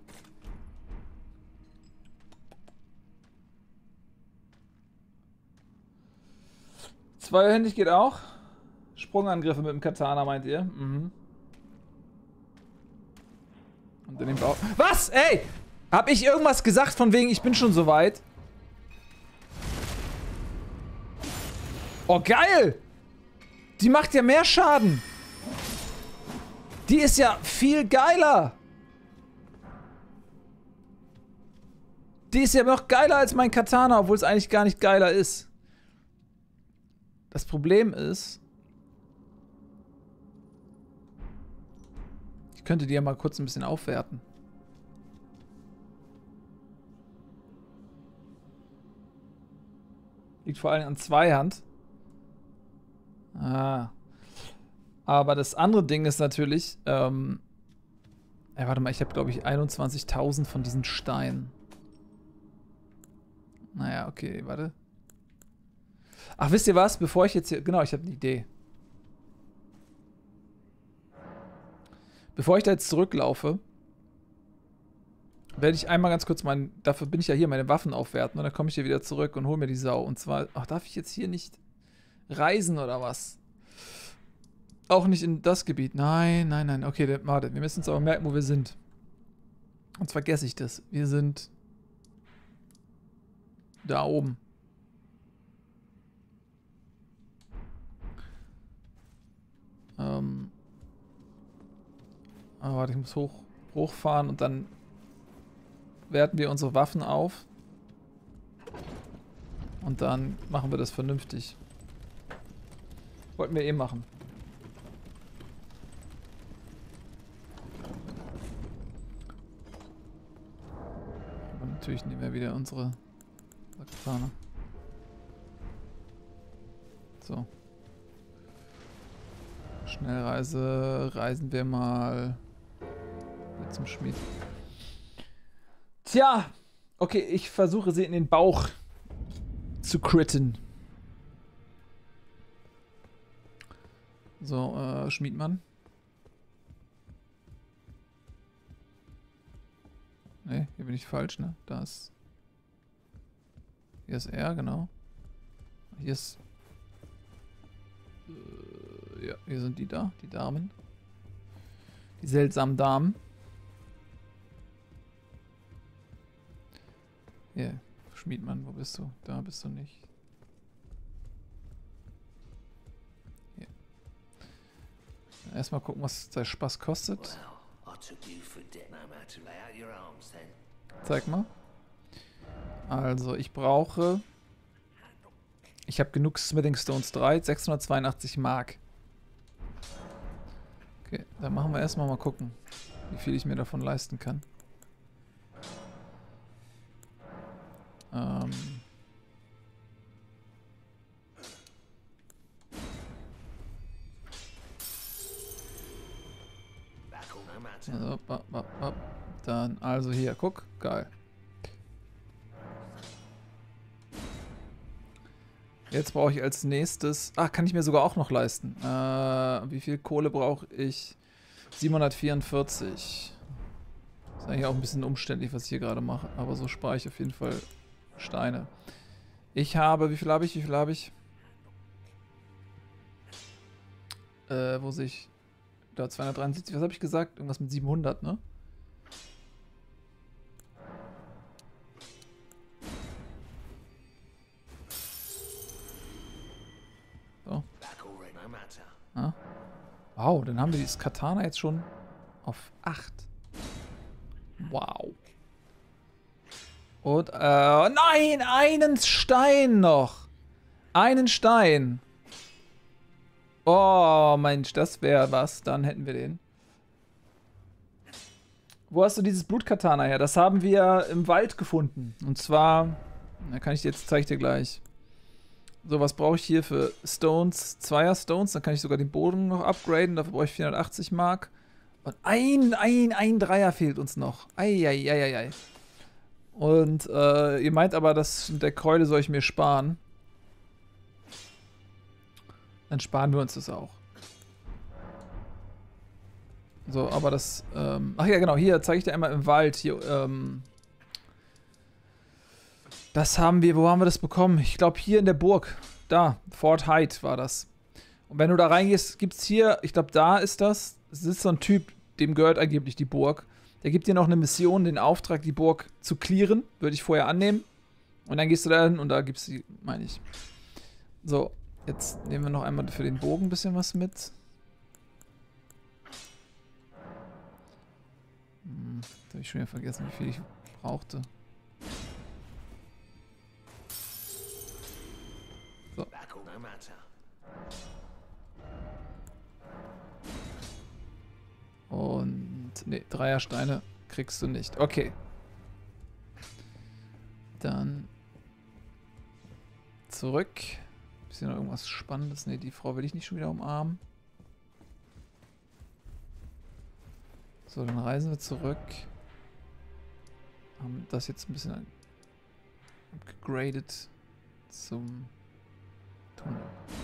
Zweihändig geht auch. Sprungangriffe mit dem Katana, meint ihr? Mhm. Und in dem Bauch. Was? Ey! Hab ich irgendwas gesagt von wegen, ich bin schon so weit? Oh, geil! Die macht ja mehr Schaden. Die ist ja viel geiler. Die ist ja noch geiler als mein Katana, obwohl es eigentlich gar nicht geiler ist. Das Problem ist, ich könnte die ja mal kurz ein bisschen aufwerten. Liegt vor allem an Zweihand. Ah. Aber das andere Ding ist natürlich, ja, warte mal, ich habe glaube ich 21.000 von diesen Steinen. Naja, okay, warte. Ach, wisst ihr was? Bevor ich jetzt hier... Genau, ich habe eine Idee. Bevor ich da jetzt zurücklaufe, werde ich einmal ganz kurz dafür bin ich ja hier, meine Waffen aufwerten. Und dann komme ich hier wieder zurück und hole mir die Sau. Und zwar... Ach, darf ich jetzt hier nicht reisen oder was? Auch nicht in das Gebiet. Nein, nein, nein. Okay, warte. Wir müssen uns aber merken, wo wir sind. Sonst vergesse ich das. Wir sind... da oben. Aber warte, ich muss hochfahren und dann werten wir unsere Waffen auf. Und dann machen wir das vernünftig. Wollten wir eh machen. Aber natürlich nehmen wir wieder unsere Sackfahne. So. Schnellreise. Reisen wir mal zum Schmied. Tja! Okay, ich versuche sie in den Bauch zu critten. So, Schmiedmann. Ne, hier bin ich falsch, ne? Da ist... Hier ist er, genau. Hier ist... ja, hier sind die da, die Damen. Die seltsamen Damen. Hier, Schmiedmann, wo bist du? Da bist du nicht. Hier. Erstmal gucken, was der Spaß kostet. Zeig mal. Also, ich brauche... Ich habe genug Smithing Stones 3, 682 Mark. Okay, dann machen wir erstmal mal gucken, wie viel ich mir davon leisten kann. Also, dann, also hier, guck, geil. Jetzt brauche ich als nächstes... Ach, kann ich mir sogar auch noch leisten. Wie viel Kohle brauche ich? 744. Ist eigentlich auch ein bisschen umständlich, was ich hier gerade mache. Aber so spare ich auf jeden Fall Steine. Ich habe... Wie viel habe ich? Wie viel habe ich? Wo sehe ich? Da 273. Was habe ich gesagt? Irgendwas mit 700, ne? So. Ah. Wow, dann haben wir dieses Katana jetzt schon auf 8. Wow. Und, nein, einen Stein noch. Einen Stein. Oh, Mensch, das wäre was. Dann hätten wir den. Wo hast du dieses Blutkatana her? Das haben wir im Wald gefunden. Und zwar, da kann ich dir jetzt, zeige ich dir gleich. So, was brauche ich hier für Stones? Zweier Stones, dann kann ich sogar den Boden noch upgraden. Dafür brauche ich 480 Mark. Und ein Dreier fehlt uns noch. Eieieiei. Und ihr meint aber, das mit der Keule soll ich mir sparen. Dann sparen wir uns das auch. So, aber das, ach ja, genau, hier zeige ich dir einmal im Wald. Hier, das haben wir, wo haben wir das bekommen? Ich glaube hier in der Burg. Da, Fort Hyde war das. Und wenn du da reingehst, gibt es hier, ich glaube da ist das. Es ist so ein Typ, dem gehört angeblich die Burg. Der gibt dir noch eine Mission, den Auftrag, die Burg zu clearen. Würde ich vorher annehmen. Und dann gehst du da hin und da gibt es die, meine ich. So, jetzt nehmen wir noch einmal für den Bogen ein bisschen was mit. Da habe ich schon wieder vergessen, wie viel ich brauchte. So. Und ne, Dreiersteine kriegst du nicht. Okay. Dann zurück. Ist hier noch irgendwas Spannendes? Ne, die Frau will ich nicht schon wieder umarmen. So, dann reisen wir zurück. Haben das jetzt ein bisschen upgradet zum Tunnel.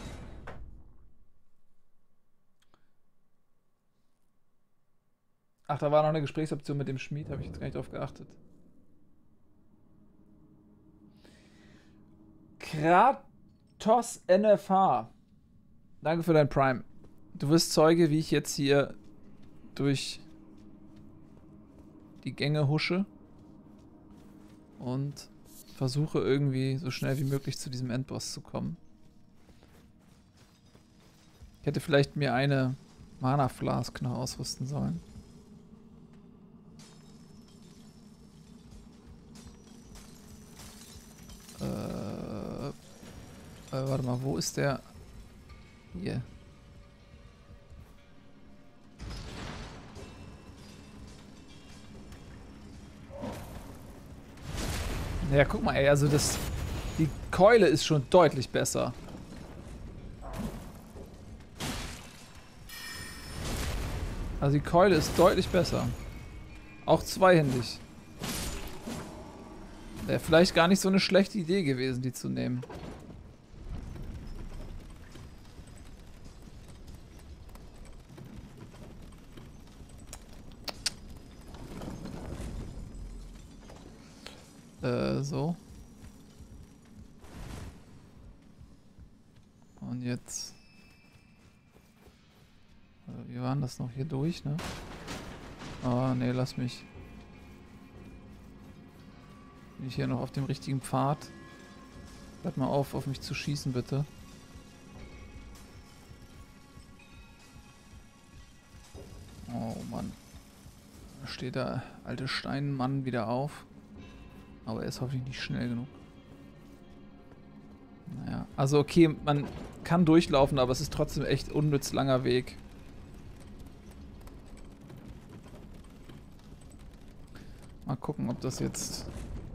Ach, da war noch eine Gesprächsoption mit dem Schmied, habe ich jetzt gar nicht drauf geachtet. Kratos NFH. Danke für dein Prime. Du wirst Zeuge, wie ich jetzt hier durch die Gänge husche und versuche irgendwie so schnell wie möglich zu diesem Endboss zu kommen. Ich hätte vielleicht mir eine Mana Flask noch ausrüsten sollen. Warte mal, wo ist der? Hier. Ja, guck mal, ey, also die Keule ist schon deutlich besser. Also die Keule ist deutlich besser. Auch zweihändig. Wäre vielleicht gar nicht so eine schlechte Idee gewesen, die zu nehmen. So. Und jetzt... Wie waren das noch hier durch, ne? Oh, ne, lass mich. Bin ich hier noch auf dem richtigen Pfad? Hört mal auf mich zu schießen, bitte. Oh Mann. Da steht der alte Steinmann wieder auf. Aber er ist hoffentlich nicht schnell genug. Naja, also okay, man kann durchlaufen, aber es ist trotzdem echt unnütz langer Weg. Mal gucken, ob das jetzt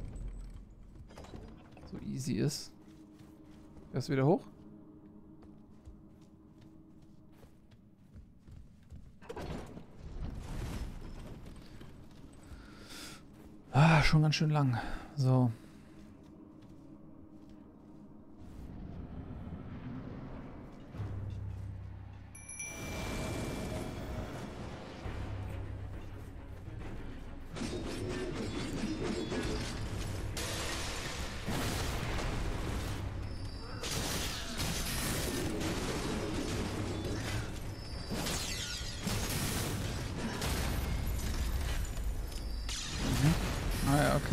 so easy ist. Erst wieder hoch. Ah, schon ganz schön lang. So. Ah ja, okay.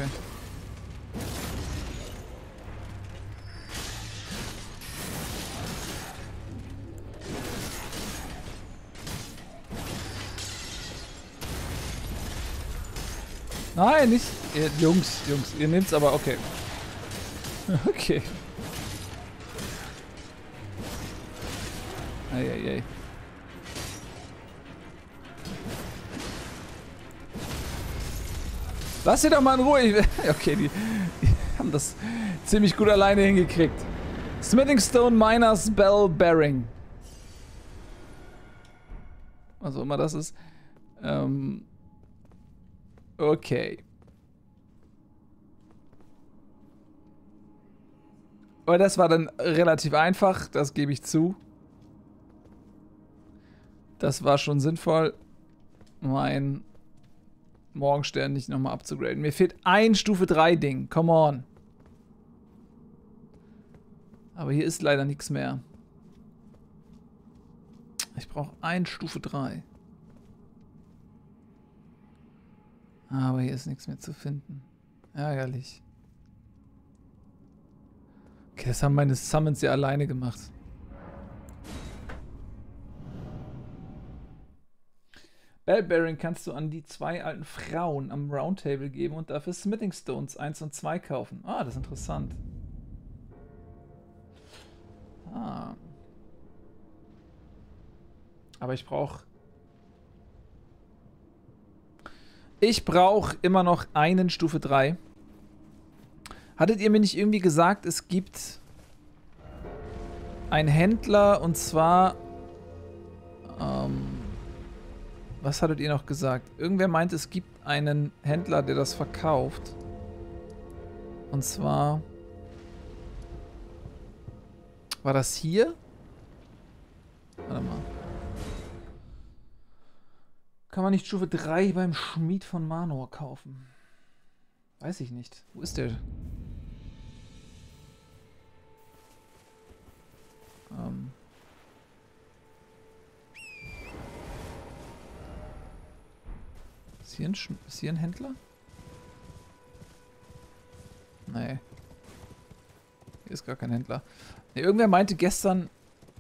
Nein, nicht. Jungs, ihr nehmt's aber okay. Okay. Eieiei. Lass sie doch mal in Ruhe. Okay, die haben das ziemlich gut alleine hingekriegt. Smithing Stone Miners Bell Bearing. Was auch immer das ist. Okay. Aber das war dann relativ einfach, das gebe ich zu. Das war schon sinnvoll, mein Morgenstern nicht nochmal abzugraden. Mir fehlt ein Stufe 3 Ding. Come on. Aber hier ist leider nichts mehr. Ich brauche ein Stufe 3. Aber hier ist nichts mehr zu finden. Ärgerlich. Okay, das haben meine Summons ja alleine gemacht. Bellbearing kannst du an die 2 alten Frauen am Roundtable geben und dafür Smithing Stones 1 und 2 kaufen. Ah, das ist interessant. Ah. Aber ich brauche immer noch einen Stufe 3. Hattet ihr mir nicht irgendwie gesagt, es gibt einen Händler und zwar... was hattet ihr noch gesagt? Irgendwer meint, es gibt einen Händler, der das verkauft. Und zwar... War das hier? Warte mal. Kann man nicht Stufe 3 beim Schmied von Manor kaufen? Weiß ich nicht. Wo ist der? Ist hier ein Händler? Nee. Hier ist gar kein Händler. Nee, irgendwer meinte gestern,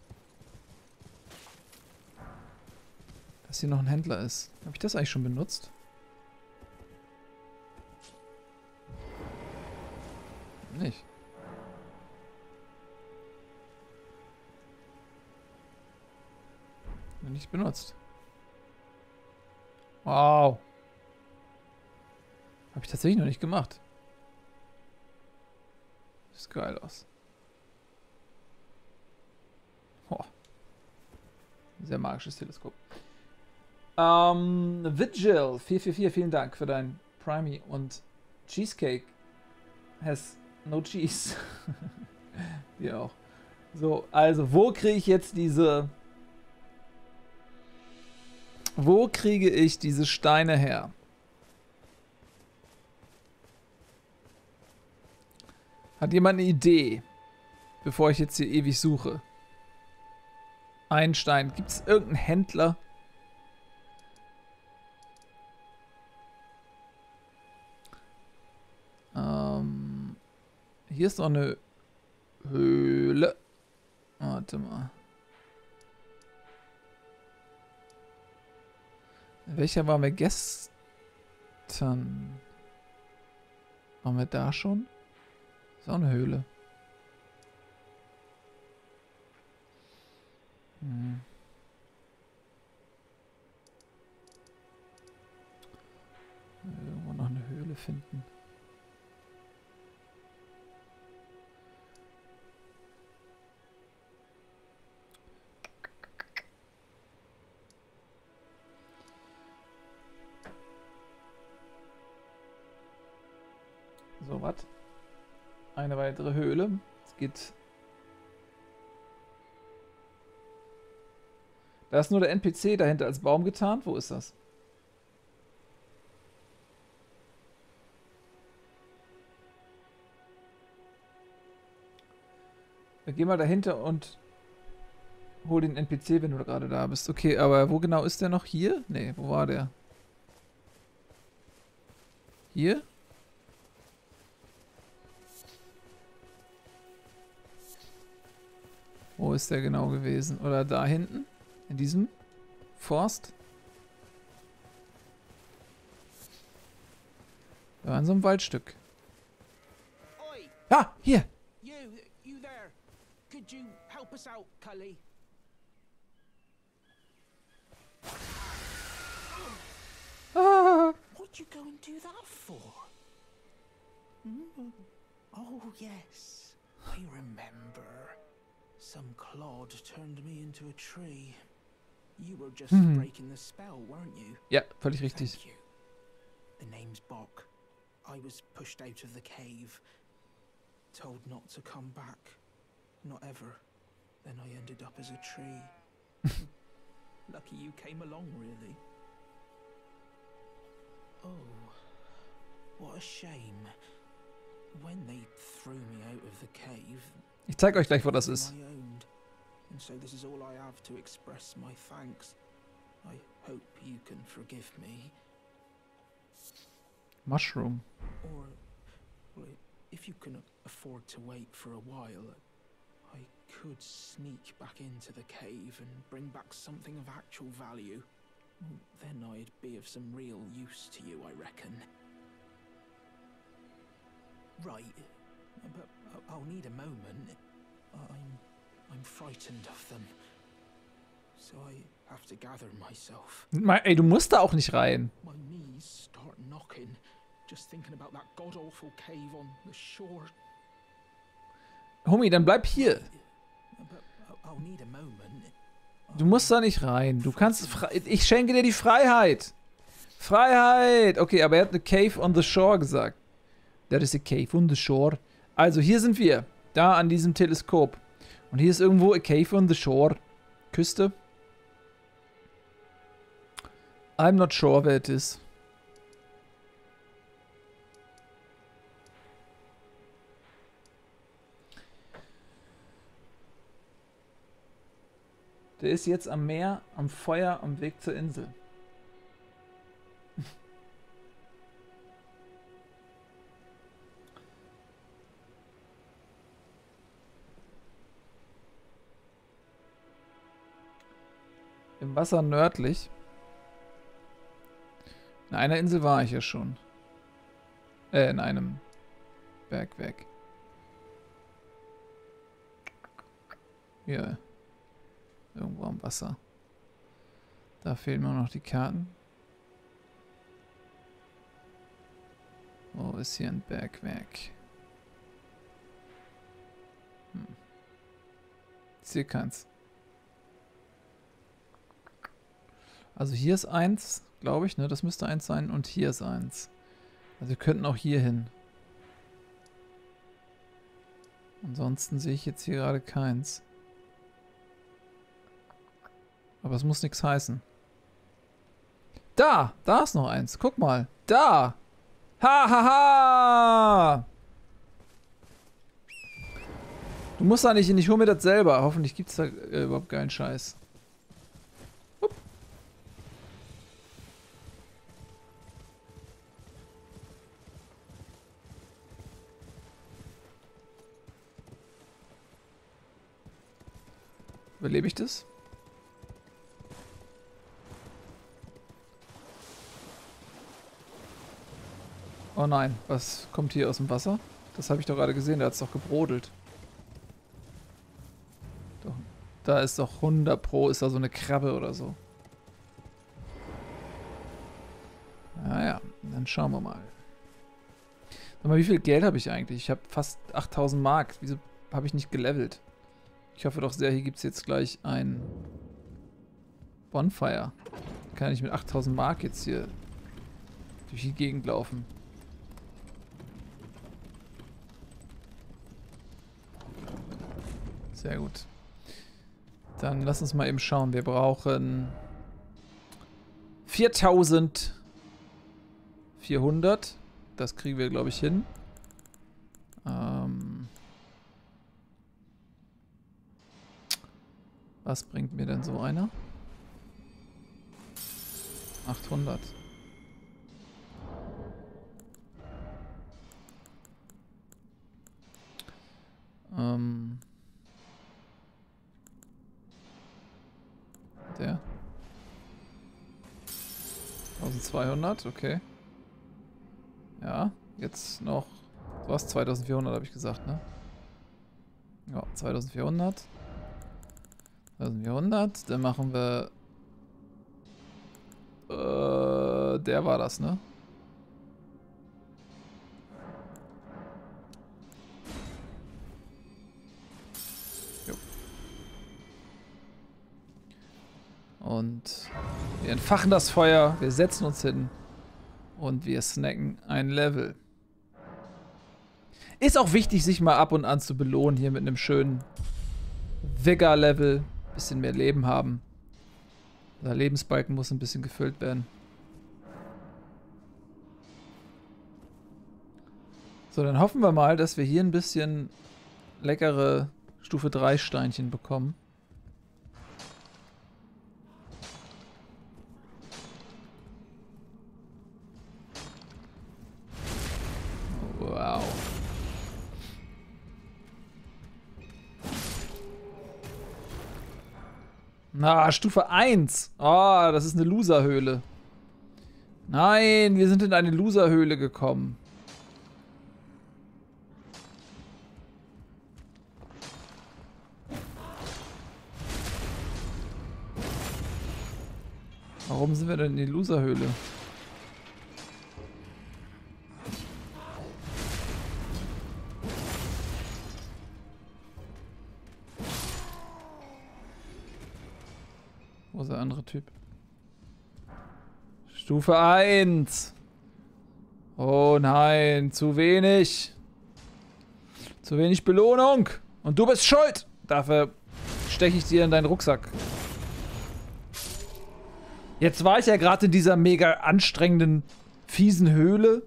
dass hier noch ein Händler ist. Habe ich das eigentlich schon benutzt? Nicht. Nicht benutzt. Wow. Habe ich tatsächlich noch nicht gemacht. Sieht geil aus. Oh. Sehr magisches Teleskop. Vigil 444, vielen Dank für dein Primey und Cheesecake has no cheese. Dir auch. So, also, wo kriege ich jetzt diese... Wo kriege ich diese Steine her? Hat jemand eine Idee? Bevor ich jetzt hier ewig suche. Ein Stein. Gibt es irgendeinen Händler? Hier ist noch eine Höhle. Warte mal. Welcher waren wir gestern? Waren wir da schon? Ist auch eine Höhle. Irgendwo noch eine Höhle finden. So, was? Eine weitere Höhle. Es geht. Da ist nur der NPC dahinter als Baum getarnt. Wo ist das? Geh mal dahinter und hol den NPC, wenn du gerade da bist. Okay, aber wo genau ist der noch? Hier? Nee, wo war der? Hier? Wo ist der genau gewesen? Oder da hinten? In diesem Forst? Da war in so einem Waldstück. Ah, hier! You there. Could you help us out, Cully? Ah. What'd you go and do that for? Oh, yes. I remember. Some clod turned me into a tree. You were just breaking the spell, weren't you? Ja, völlig richtig. Thank you. The name's Bok. I was pushed out of the cave. Told not to come back. Not ever. Then I ended up as a tree. Lucky you came along, really. Oh, what a shame. When they threw me out of the cave, Ich zeig euch gleich, wo das ist. I owned, and so this is all I have to express my thanks. I hope you can forgive me. Mushroom. Or, well, if you can afford to wait for a while, I could sneak back into the cave and bring back something of actual value. Then I'd be of some real use to you, I reckon. Right, but I'll need a moment. I'm frightened of them. So I have to gather myself. Ey, du musst da auch nicht rein. My knees start knocking, just thinking about that god-awful cave on the shore. Homie, dann bleib hier. But I'll need a moment. Du musst da nicht rein. Du kannst... Ich schenke dir die Freiheit. Freiheit. Okay, aber er hat eine Cave on the Shore gesagt. That is a cave on the shore. Also, hier sind wir. Da an diesem Teleskop. Und hier ist irgendwo a cave on the shore. Küste. I'm not sure where it is. Der ist jetzt am Meer, am Feuer, am Weg zur Insel. Im Wasser nördlich. In einer Insel war ich ja schon. In einem Bergwerk. Hier. Irgendwo am Wasser. Da fehlen mir noch die Karten. Wo ist hier ein Bergwerk? Ich sehe keins. Also hier ist eins, glaube ich, ne? Das müsste eins sein. Und hier ist eins. Also wir könnten auch hier hin. Ansonsten sehe ich jetzt hier gerade keins. Aber es muss nichts heißen. Da! Da ist noch eins. Guck mal. Da! Ha ha ha! Du musst da nicht hin. Ich hole mir das selber. Hoffentlich gibt es da überhaupt keinen Scheiß. Upp. Überlebe ich das? Oh nein, was kommt hier aus dem Wasser? Das habe ich doch gerade gesehen, da hat es doch gebrodelt. Doch, da ist doch 100 Pro, ist da so eine Krabbe oder so. Naja, dann schauen wir mal. Sag mal, wie viel Geld habe ich eigentlich? Ich habe fast 8000 Mark. Wieso habe ich nicht gelevelt? Ich hoffe doch sehr, hier gibt es jetzt gleich ein Bonfire. Kann ich mit 8000 Mark jetzt hier durch die Gegend laufen? Sehr gut. Dann lass uns mal eben schauen. Wir brauchen 4400. Das kriegen wir, glaube ich, hin. Was bringt mir denn so einer? 800. Der. 1200, okay. Ja, jetzt noch. Was? 2400 habe ich gesagt, ne? Ja, 2400. 2400. Dann machen wir. Der war das, ne? Jo. Und wir entfachen das Feuer, wir setzen uns hin und wir snacken ein Level. Ist auch wichtig, sich mal ab und an zu belohnen hier mit einem schönen Vigor-Level. Bisschen mehr Leben haben. Der Lebensbalken muss ein bisschen gefüllt werden. So, dann hoffen wir mal, dass wir hier ein bisschen leckere Stufe 3 Steinchen bekommen. Wow. Na, Stufe 1. Oh, das ist eine Loserhöhle. Nein, wir sind in eine Loserhöhle gekommen. Warum sind wir denn in die Loserhöhle? Wo ist der andere Typ? Stufe 1. Oh nein, zu wenig. Zu wenig Belohnung. Und du bist schuld. Dafür steche ich dir in deinen Rucksack. Jetzt war ich ja gerade in dieser mega anstrengenden, fiesen Höhle.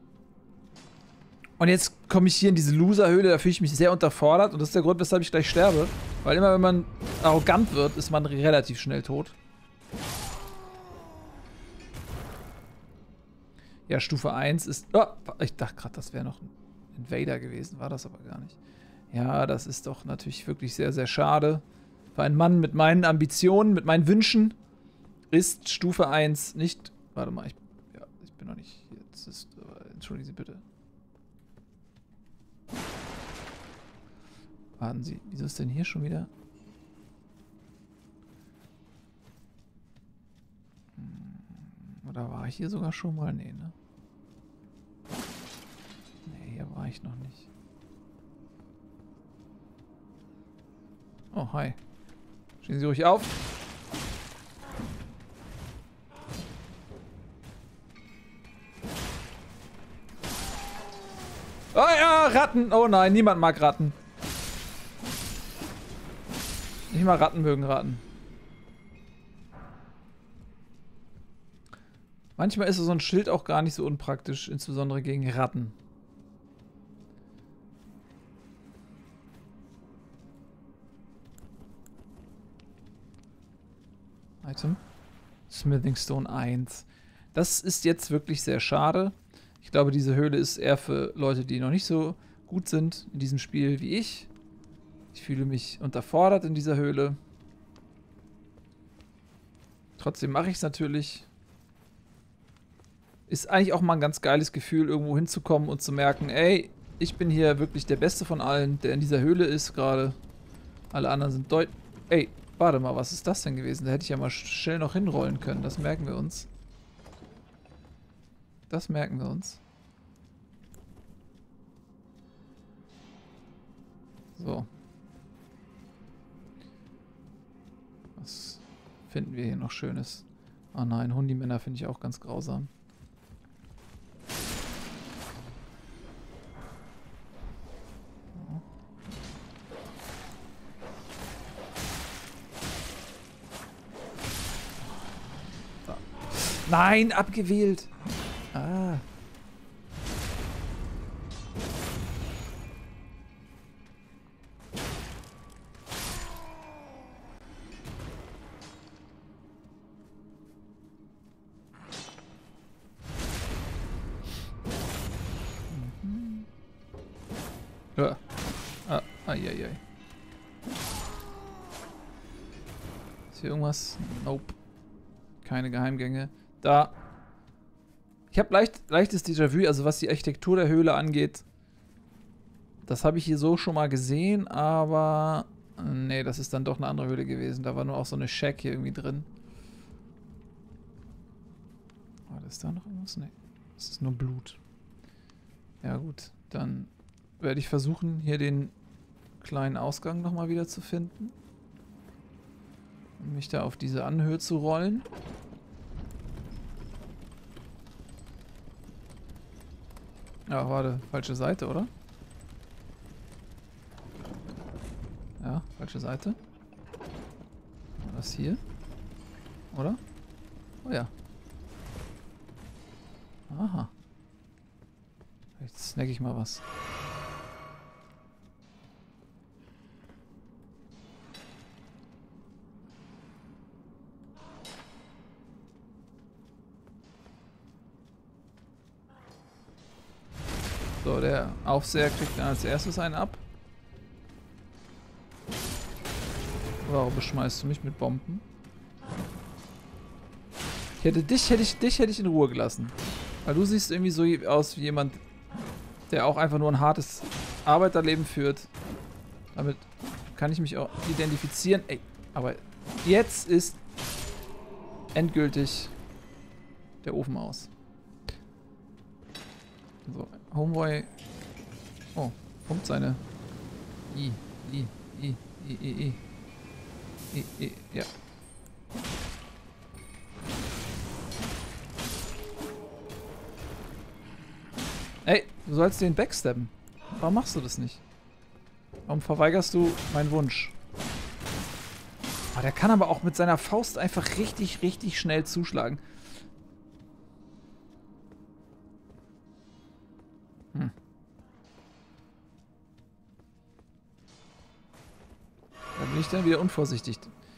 Und jetzt komme ich hier in diese Loser-Höhle, da fühle ich mich sehr unterfordert. Und das ist der Grund, weshalb ich gleich sterbe. Weil immer wenn man arrogant wird, ist man relativ schnell tot. Ja, Stufe 1 ist... Oh, ich dachte gerade, das wäre noch ein Invader gewesen. War das aber gar nicht. Ja, das ist doch natürlich wirklich sehr, sehr schade. Für einen Mann mit meinen Ambitionen, mit meinen Wünschen ist Stufe 1 nicht... Warte mal, ich bin noch nicht... Jetzt ist... entschuldigen Sie bitte. Warten Sie, wieso ist denn hier schon wieder... Oder war ich hier sogar schon mal? Nee, ne? Nee, hier war ich noch nicht. Oh, hi. Stehen Sie ruhig auf. Oh ja, Ratten. Oh nein, niemand mag Ratten. Nicht mal Ratten mögen Ratten. Manchmal ist so ein Schild auch gar nicht so unpraktisch, insbesondere gegen Ratten. Item. Smithing Stone 1. Das ist jetzt wirklich sehr schade. Ich glaube, diese Höhle ist eher für Leute, die noch nicht so gut sind in diesem Spiel wie ich. Ich fühle mich unterfordert in dieser Höhle. Trotzdem mache ich es natürlich. Ist eigentlich auch mal ein ganz geiles Gefühl, irgendwo hinzukommen und zu merken, ey, ich bin hier wirklich der Beste von allen, der in dieser Höhle ist gerade. Alle anderen sind deutlich... Ey, warte mal, was ist das denn gewesen? Da hätte ich ja mal schnell noch hinrollen können. Das merken wir uns. Das merken wir uns. So. Was finden wir hier noch Schönes? Oh nein, Hundimänner finde ich auch ganz grausam. Nein, abgewählt. Ah. Mhm. Eieiei. Ist hier irgendwas? Nope. Keine Geheimgänge. Da. Ich habe leichtes Déjà-vu, also was die Architektur der Höhle angeht. Das habe ich hier so schon mal gesehen, aber... Nee, das ist dann doch eine andere Höhle gewesen. Da war nur auch so eine Shack hier irgendwie drin. War das da noch irgendwas? Nee. Das ist nur Blut. Ja gut, dann werde ich versuchen, hier den kleinen Ausgang nochmal wieder zu finden. Und mich da auf diese Anhöhe zu rollen. Ja, warte, falsche Seite, oder? Ja, falsche Seite. Was hier? Oder? Oh ja. Aha. Jetzt snack ich mal was. So, der Aufseher kriegt dann als erstes einen ab. Warum beschmeißt du mich mit Bomben? Dich hätte ich in Ruhe gelassen. Weil du siehst irgendwie so aus wie jemand, der auch einfach nur ein hartes Arbeiterleben führt. Damit kann ich mich auch identifizieren. Ey, aber jetzt ist endgültig der Ofen aus. So, Homeboy. Oh, pumpt seine. Ja. Ey, du sollst den backstabben. Warum machst du das nicht? Warum verweigerst du meinen Wunsch? Oh, der kann aber auch mit seiner Faust einfach richtig, richtig schnell zuschlagen. Da bin ich dann wieder unvorsichtig.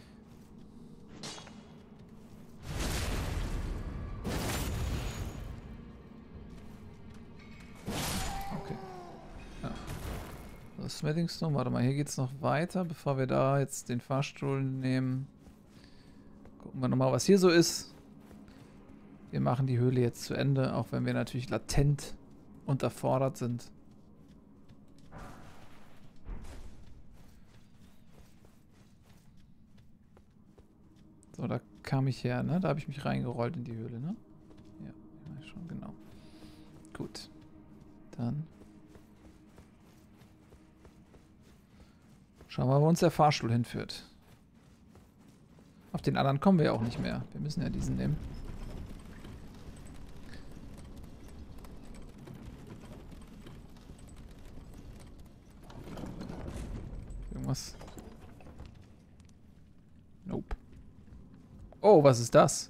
Okay. Ja. So, Smithing Stone. Warte mal, hier geht's noch weiter, bevor wir da jetzt den Fahrstuhl nehmen. Gucken wir nochmal, was hier so ist. Wir machen die Höhle jetzt zu Ende, auch wenn wir natürlich latent unterfordert sind. So, da kam ich her, ne? Da habe ich mich reingerollt in die Höhle, ne? Gut. Dann schauen wir mal, wo uns der Fahrstuhl hinführt. Auf den anderen kommen wir ja auch nicht mehr. Wir müssen ja diesen nehmen. Irgendwas? Nope. Oh, was ist das?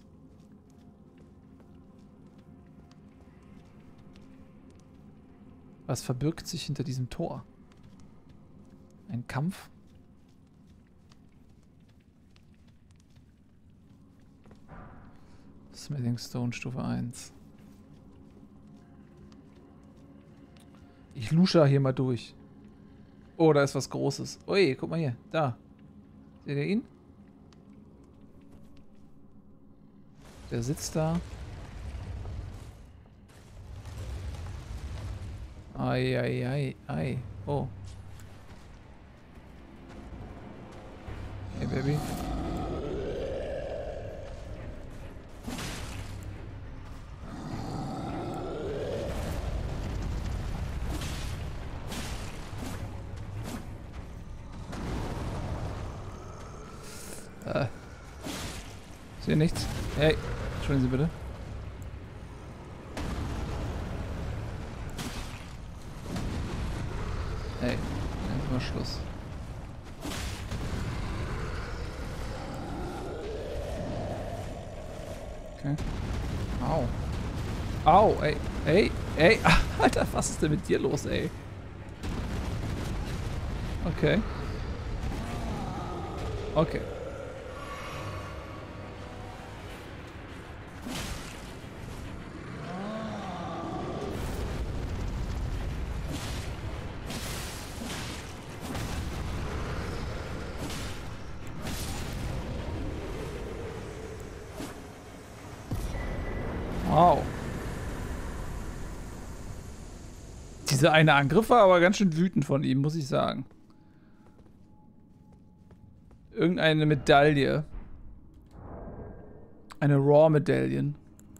Was verbirgt sich hinter diesem Tor? Ein Kampf? Smithing Stone Stufe 1. Ich lusche hier mal durch. Oh, da ist was Großes. Ui, guck mal hier. Da. Seht ihr ihn? Der sitzt da. Ei, ei, ei, ei. Oh. Hey, Baby. Ist hier nichts? Hey, entschuldigen Sie bitte. Hey, jetzt mal Schluss. Okay. Au. Au, ey. Ey, ey. Alter, was ist denn mit dir los, ey? Okay. Okay. Wow. Dieser eine Angriff war aber ganz schön wütend von ihm, muss ich sagen. Irgendeine Medaille. Eine Raw-Medaillen.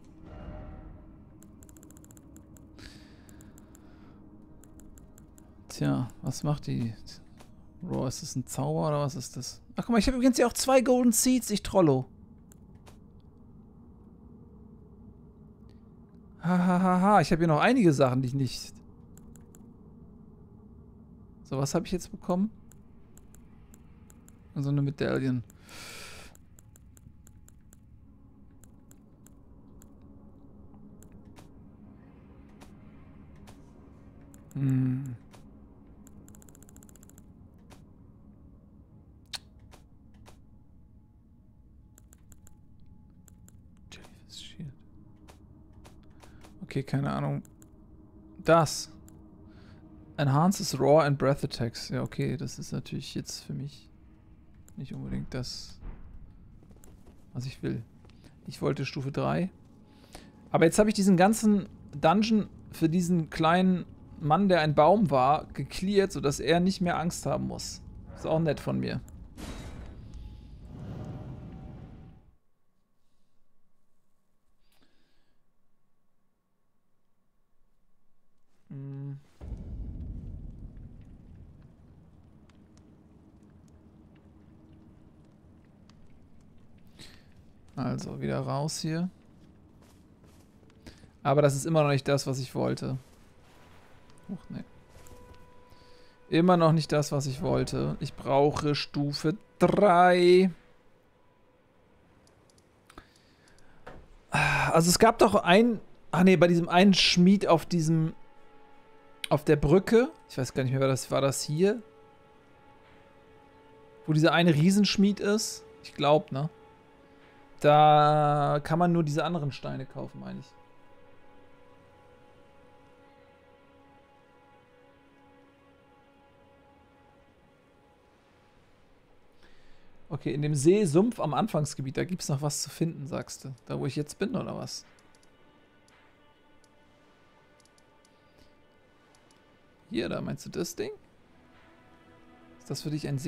Tja, was macht die? Raw, ist das ein Zauber oder was ist das? Ach guck mal, ich habe übrigens ja auch 2 Golden Seeds, ich Trollo. Hahaha, ich habe hier noch einige Sachen, die ich nicht... So, was habe ich jetzt bekommen? So eine Medaillen. Hm. Okay, keine Ahnung. Das. Enhances Raw and Breath Attacks. Ja, okay, das ist natürlich jetzt für mich nicht unbedingt das, was ich will. Ich wollte Stufe 3. Aber jetzt habe ich diesen ganzen Dungeon für diesen kleinen Mann, der ein Baum war, gecleart, sodass er nicht mehr Angst haben muss. Ist auch nett von mir. Also, wieder raus hier. Aber das ist immer noch nicht das, was ich wollte. Huch, nee. Immer noch nicht das, was ich wollte. Ich brauche Stufe 3. Also es gab doch ein... Ach nee, bei diesem einen Schmied auf diesem... Auf der Brücke. Ich weiß gar nicht mehr, wer das war. Das hier? Wo dieser eine Riesenschmied ist? Ich glaube, ne? Da kann man nur diese anderen Steine kaufen, meine ich. Okay, in dem Seesumpf am Anfangsgebiet, da gibt es noch was zu finden, sagst du. Da, wo ich jetzt bin, oder was? Hier, da meinst du das Ding? Ist das für dich ein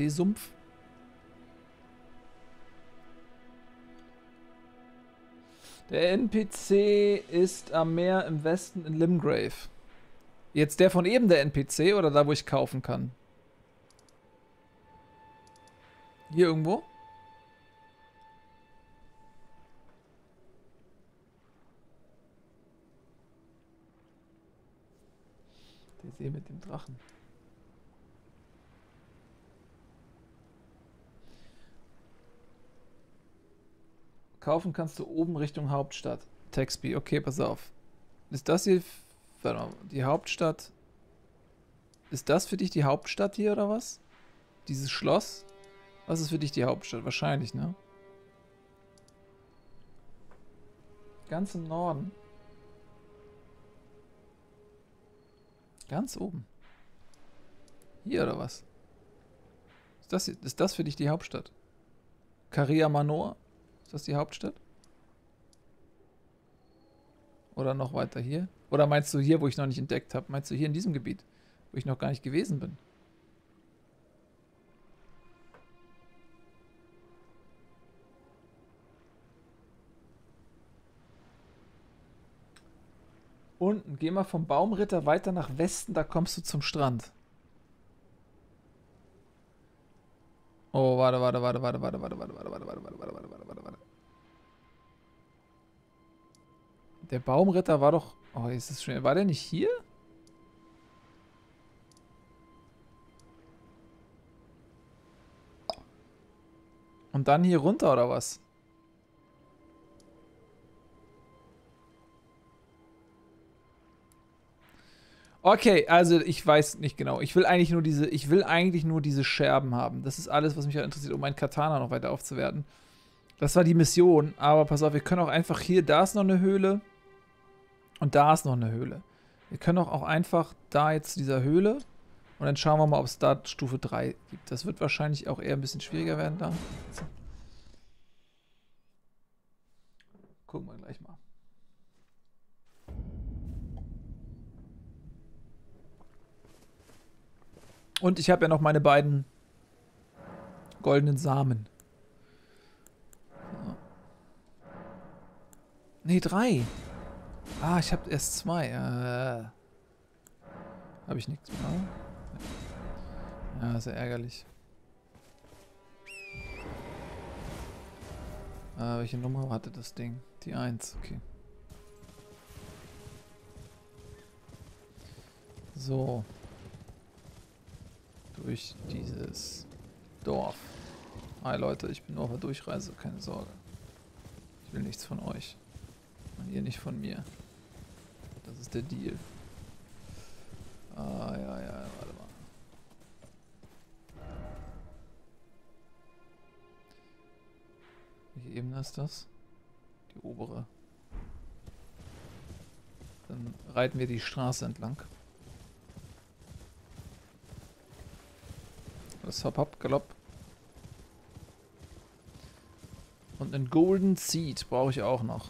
Der NPC ist am Meer im Westen in Limgrave. Jetzt der von eben der NPC oder da, wo ich kaufen kann? Hier irgendwo? Der See mit dem Drachen. Kaufen kannst du oben Richtung Hauptstadt. Texby, okay, pass auf. Ist das hier... Warte mal, die Hauptstadt... Ist das für dich die Hauptstadt hier, oder was? Dieses Schloss? Was ist für dich die Hauptstadt? Wahrscheinlich, ne? Ganz im Norden. Ganz oben. Hier, oder was? Ist das für dich die Hauptstadt? Caria Manor? Ist das die Hauptstadt? Oder noch weiter hier? Oder meinst du hier, wo ich noch nicht entdeckt habe? Meinst du hier in diesem Gebiet, wo ich noch gar nicht gewesen bin? Unten, geh mal vom Baumritter weiter nach Westen, da kommst du zum Strand. Oh, warte. Der Baumritter war doch... Oh, ist es schön. War der nicht hier? Und dann hier runter, oder was? Okay, also ich weiß nicht genau. Ich will eigentlich nur diese Scherben haben. Das ist alles, was mich halt interessiert, um meinen Katana noch weiter aufzuwerten. Das war die Mission, aber pass auf, wir können auch einfach hier, da ist noch eine Höhle und da ist noch eine Höhle. Wir können auch einfach da jetzt zu dieser Höhle und dann schauen wir mal, ob es da Stufe 3 gibt. Das wird wahrscheinlich auch eher ein bisschen schwieriger werden da. Gucken wir gleich mal. Und ich habe ja noch meine beiden goldenen Samen. So. Nee, 3. Ah, ich habe erst 2. Habe ich nichts mehr? Ja, sehr ärgerlich. Welche Nummer hatte das Ding? Die 1, okay. So. Durch dieses Dorf. Hi Leute, ich bin nur auf der Durchreise, keine Sorge. Ich will nichts von euch. Und ihr nicht von mir. Das ist der Deal. Ah, ja, warte mal. Welche Ebene ist das? Die obere. Dann reiten wir die Straße entlang. Das Hopp, Galopp. Und einen Golden Seed brauche ich auch noch.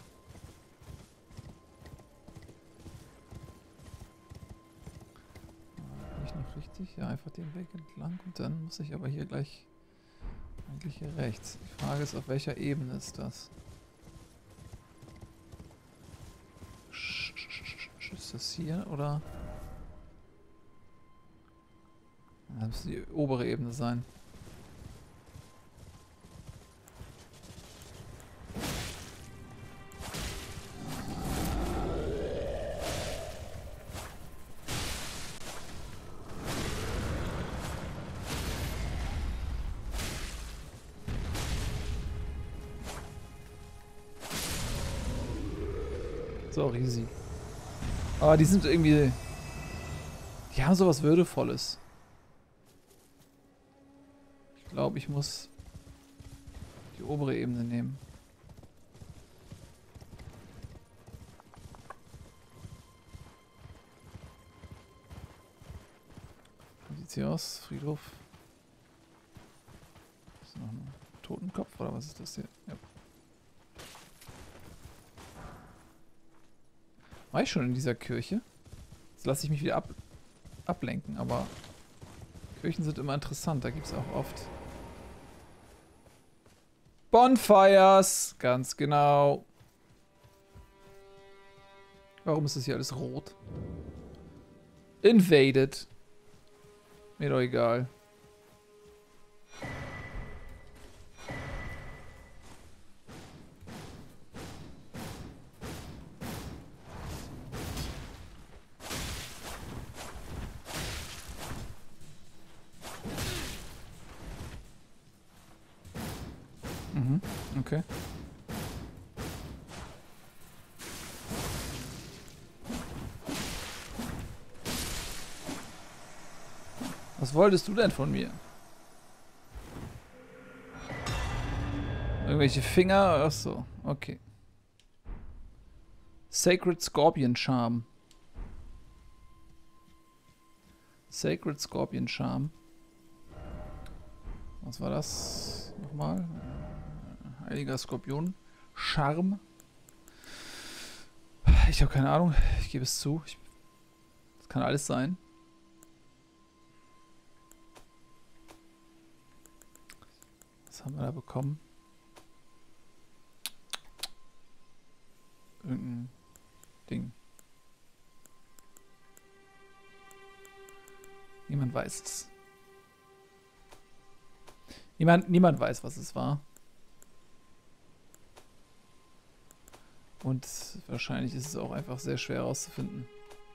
Bin ich noch richtig? Ja, einfach den Weg entlang. Und dann muss ich aber hier gleich eigentlich hier rechts. Die Frage ist, auf welcher Ebene ist das? Ist das hier oder? Das müsste die obere Ebene sein. So, riesig. Aber die sind irgendwie... Die haben sowas Würdevolles. Ich glaube, ich muss die obere Ebene nehmen. Wie sieht's hier aus? Friedhof. Ist noch ein Totenkopf oder was ist das hier? Ja. War ich schon in dieser Kirche? Jetzt lasse ich mich wieder ablenken, aber Kirchen sind immer interessant, da gibt es auch oft Bonfires, ganz genau. Warum ist das hier alles rot? Invaded. Mir doch egal. Mhm, okay. Was wolltest du denn von mir? Irgendwelche Finger? Achso, okay. Sacred Scorpion Charm. Sacred Scorpion Charm. Was war das? Nochmal. Heiliger Skorpion. Charme. Ich habe keine Ahnung. Ich gebe es zu. Das kann alles sein. Was haben wir da bekommen? Irgendein Ding. Niemand weiß es. Niemand weiß, was es war. Und wahrscheinlich ist es auch einfach sehr schwer herauszufinden.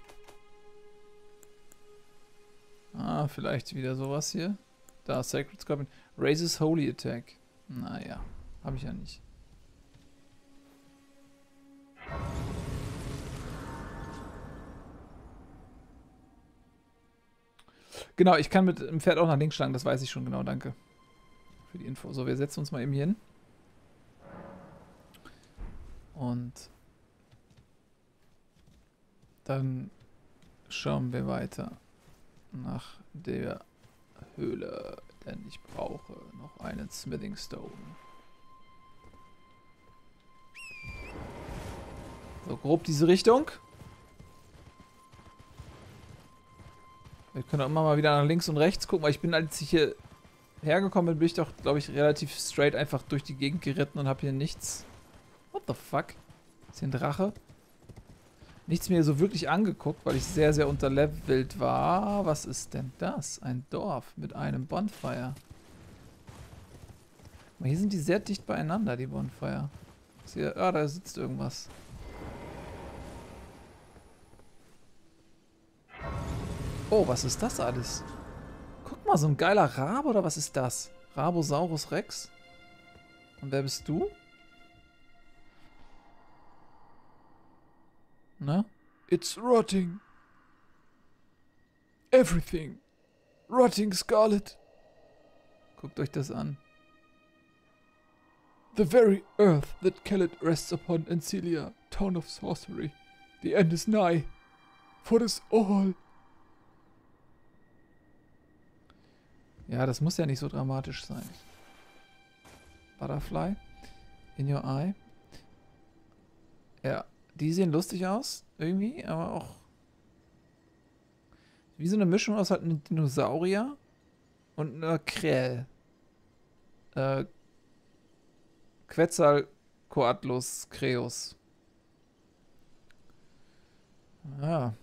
Ah, vielleicht wieder sowas hier. Da, Sacred Scorpion. Raises Holy Attack. Naja, habe ich ja nicht. Genau, ich kann mit dem Pferd auch nach links schlagen, das weiß ich schon genau, danke. Für die Info. So, wir setzen uns mal eben hier hin. Und dann schauen wir weiter nach der Höhle, denn ich brauche noch einen Smithing Stone. So, grob diese Richtung. Wir können auch immer mal wieder nach links und rechts gucken, weil ich bin, als ich hier hergekommen bin, bin ich doch, glaube ich, relativ straight einfach durch die Gegend geritten und habe hier nichts. What the fuck? Ist hier ein Drache? Nichts mir so wirklich angeguckt, weil ich sehr, sehr unterlevelt war. Was ist denn das? Ein Dorf mit einem Bonfire. Aber hier sind die sehr dicht beieinander, die Bonfire. Ist hier, ah, da sitzt irgendwas. Oh, was ist das alles? Guck mal, so ein geiler Rabe oder was ist das? Rabosaurus Rex? Und wer bist du? Na? It's rotting. Everything. Rotting Scarlet. Guckt euch das an. The very earth that Kellett rests upon Ancilia, town of sorcery. The end is nigh. For us all. Ja, das muss ja nicht so dramatisch sein. Butterfly. In your eye. Ja, die sehen lustig aus. Irgendwie, aber auch wie so eine Mischung aus halt einem Dinosaurier und einer Krähe. Quetzalcoatlus creus. Ja.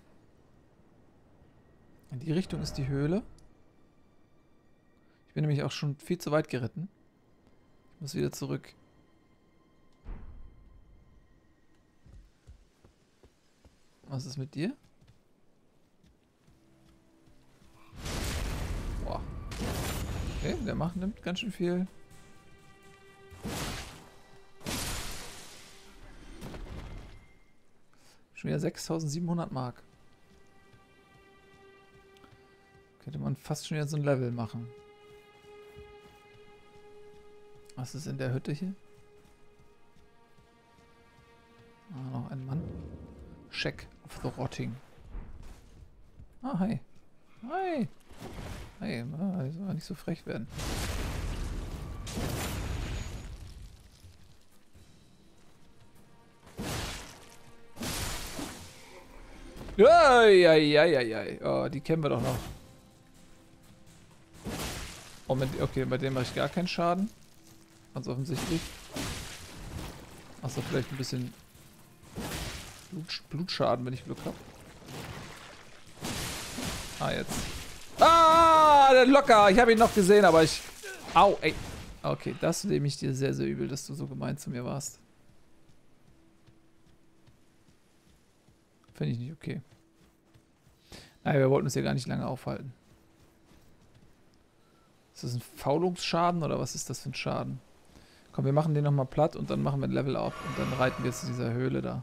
In die Richtung ist die Höhle. Ich bin nämlich auch schon viel zu weit geritten. Ich muss wieder zurück. Was ist mit dir? Boah. Okay, der nimmt ganz schön viel. Schon wieder 6700 Mark. Könnte man fast schon wieder so ein Level machen. Was ist in der Hütte hier? Ah, noch ein Mann. Check of the Rotting. Ah, hi. Hi. Hi, soll nicht so frech werden. Ja. Oh, die kennen wir doch noch. Oh, okay, bei dem mache ich gar keinen Schaden. Ganz offensichtlich. Achso, vielleicht ein bisschen Blutschaden, wenn ich Glück habe. Ah, jetzt. Ah, der locker. Ich habe ihn noch gesehen, aber ich... Au, ey. Okay, das nehme ich dir sehr, sehr übel, dass du so gemein zu mir warst. Finde ich nicht okay. Naja, wir wollten uns hier gar nicht lange aufhalten. Ist das ein Faulungsschaden oder was ist das für ein Schaden? Komm, wir machen den nochmal platt und dann machen wir ein Level up und dann reiten wir zu dieser Höhle da.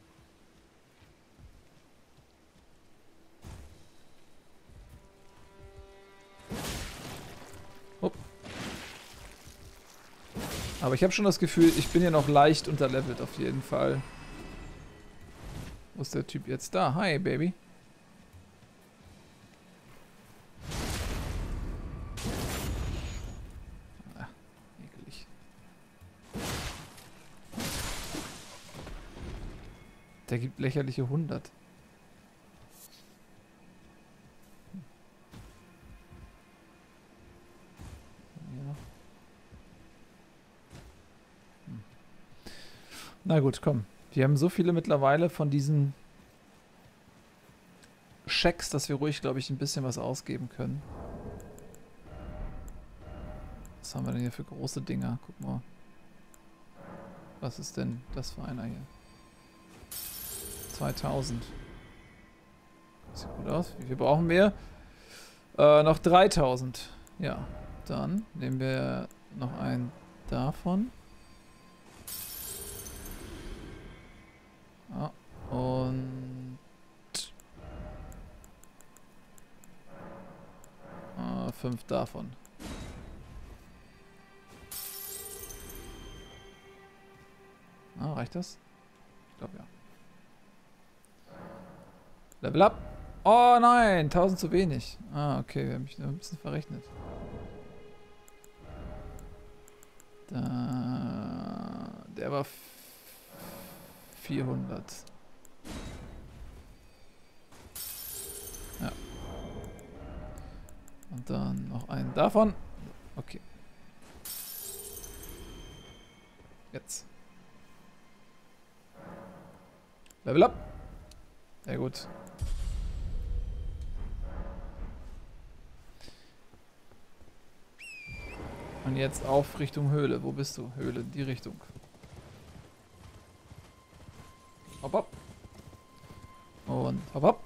Upp. Aber ich habe schon das Gefühl, ich bin ja noch leicht unterlevelt auf jeden Fall. Wo ist der Typ jetzt da? Hi, Baby. Ah, eklig. Der gibt lächerliche 100. Ja. Na gut, komm. Wir haben so viele mittlerweile von diesen Schecks, dass wir ruhig, glaube ich, ein bisschen was ausgeben können. Was haben wir denn hier für große Dinger? Guck mal. Was ist denn das für einer hier? 2000. Sieht gut aus. Wie viel brauchen wir? Noch 3000. Ja, dann nehmen wir noch einen davon. Ah, und 5 davon. Ah, reicht das? Ich glaube ja. Level up. Oh nein, 1000 zu wenig. Ah, okay, wir haben mich nur ein bisschen verrechnet. Der war 400. Ja. Und dann noch einen davon. Okay. Jetzt. Level up. Sehr gut. Und jetzt auf Richtung Höhle. Wo bist du? Höhle, die Richtung. Hopp, hopp. Und hopp, hopp.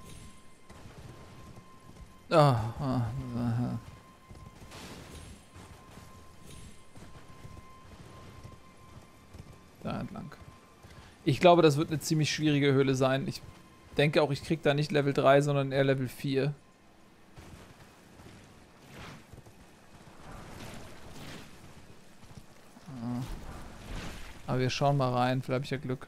Da entlang. Ich glaube, das wird eine ziemlich schwierige Höhle sein. Ich denke auch, ich kriege da nicht Level 3, sondern eher Level 4. Aber wir schauen mal rein, vielleicht habe ich ja Glück.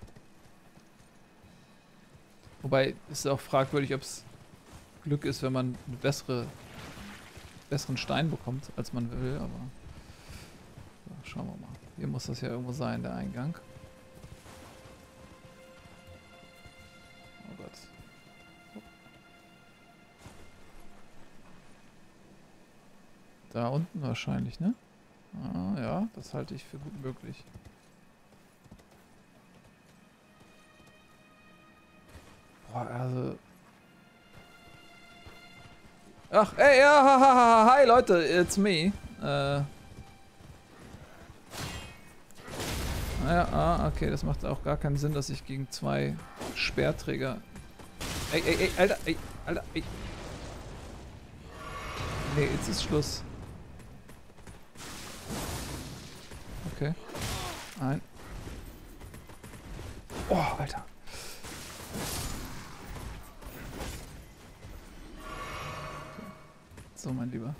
Wobei ist auch fragwürdig, ob es Glück ist, wenn man einen besseren Stein bekommt, als man will, aber so, schauen wir mal. Hier muss das ja irgendwo sein, der Eingang. Oh Gott. Da unten wahrscheinlich, ne? Ah, ja, das halte ich für gut möglich. Boah, also... Ach, ey, ja, hi Leute, it's me. Naja, okay, das macht auch gar keinen Sinn, dass ich gegen 2 Speerträger... Ey, Alter, ey. Nee, jetzt ist Schluss. Okay. Nein. Oh, Alter. So, mein Lieber.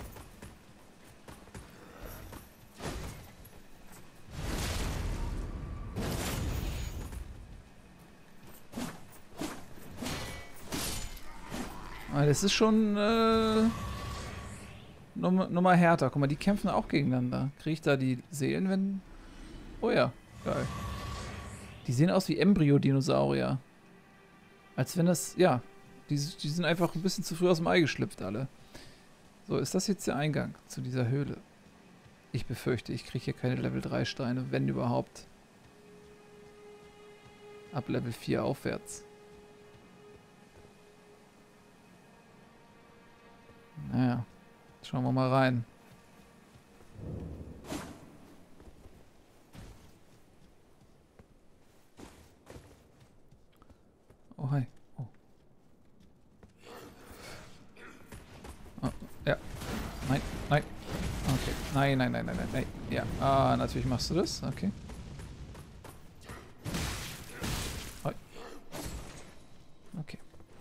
Das ist schon nochmal härter. Guck mal, die kämpfen auch gegeneinander. Kriege ich da die Seelen, wenn... Oh ja, geil. Die sehen aus wie Embryo-Dinosaurier. Als wenn das... Ja, die sind einfach ein bisschen zu früh aus dem Ei geschlüpft, alle. So, ist das jetzt der Eingang zu dieser Höhle? Ich befürchte, ich kriege hier keine Level 3 Steine, wenn überhaupt. Ab Level 4 aufwärts. Schauen wir mal rein. Oh, hi. Oh. Oh, ja. Nein, nein. Okay. Nein, nein, nein, nein, nein, nein. Ja. Ah, natürlich machst du das. Okay. Okay.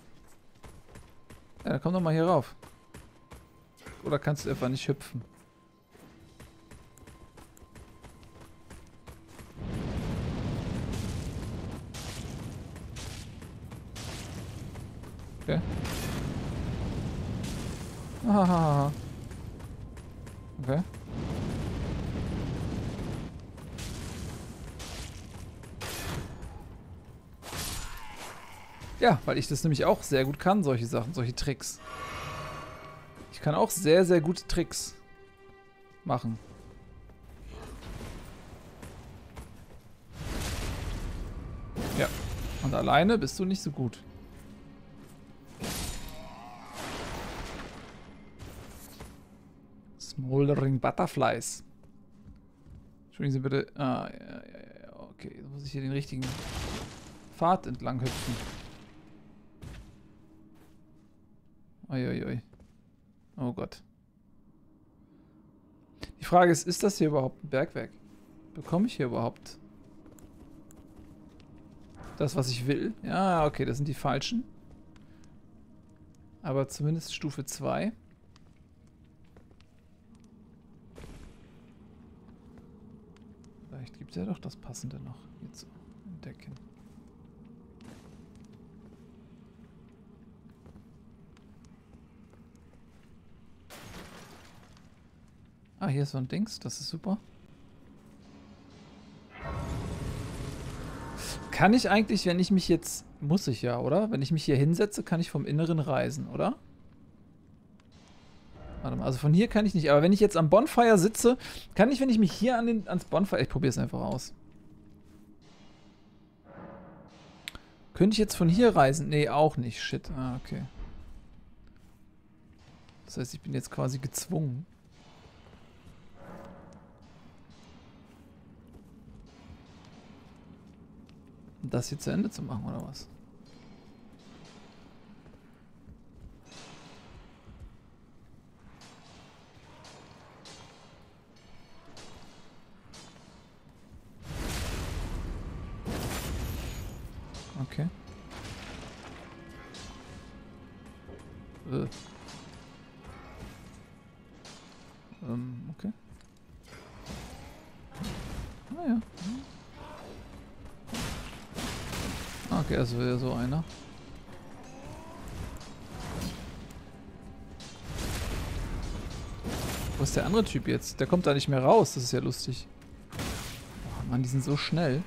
Ja, dann komm doch mal hier rauf. Oder kannst du einfach nicht hüpfen? Okay. Ahaha. Okay. Ja, weil ich das nämlich auch sehr gut kann, solche Sachen, solche Tricks. Ich kann auch sehr, sehr gute Tricks machen. Ja. Und alleine bist du nicht so gut. Smoldering Butterflies. Entschuldigen Sie bitte. Ah, ja. Okay, jetzt muss ich hier den richtigen Pfad entlang hüpfen. Uiuiui. Oh Gott. Die Frage ist das hier überhaupt ein Bergwerk? Bekomme ich hier überhaupt das, was ich will? Ja, okay, das sind die falschen. Aber zumindest Stufe 2. Vielleicht gibt es ja doch das Passende noch hier zu entdecken. Ah, hier ist so ein Dings, das ist super. Kann ich eigentlich, wenn ich mich jetzt... Muss ich ja, oder? Wenn ich mich hier hinsetze, kann ich vom Inneren reisen, oder? Warte mal, also von hier kann ich nicht. Aber wenn ich jetzt am Bonfire sitze, kann ich, wenn ich mich hier ans Bonfire... Ich probiere es einfach aus. Könnte ich jetzt von hier reisen? Nee, auch nicht. Shit. Ah, okay. Das heißt, ich bin jetzt quasi gezwungen. Das hier zu Ende zu machen, oder was? Okay. Okay. Ah ja. Okay, also wäre so einer. Wo ist der andere Typ jetzt? Der kommt da nicht mehr raus. Das ist ja lustig. Oh Mann, die sind so schnell.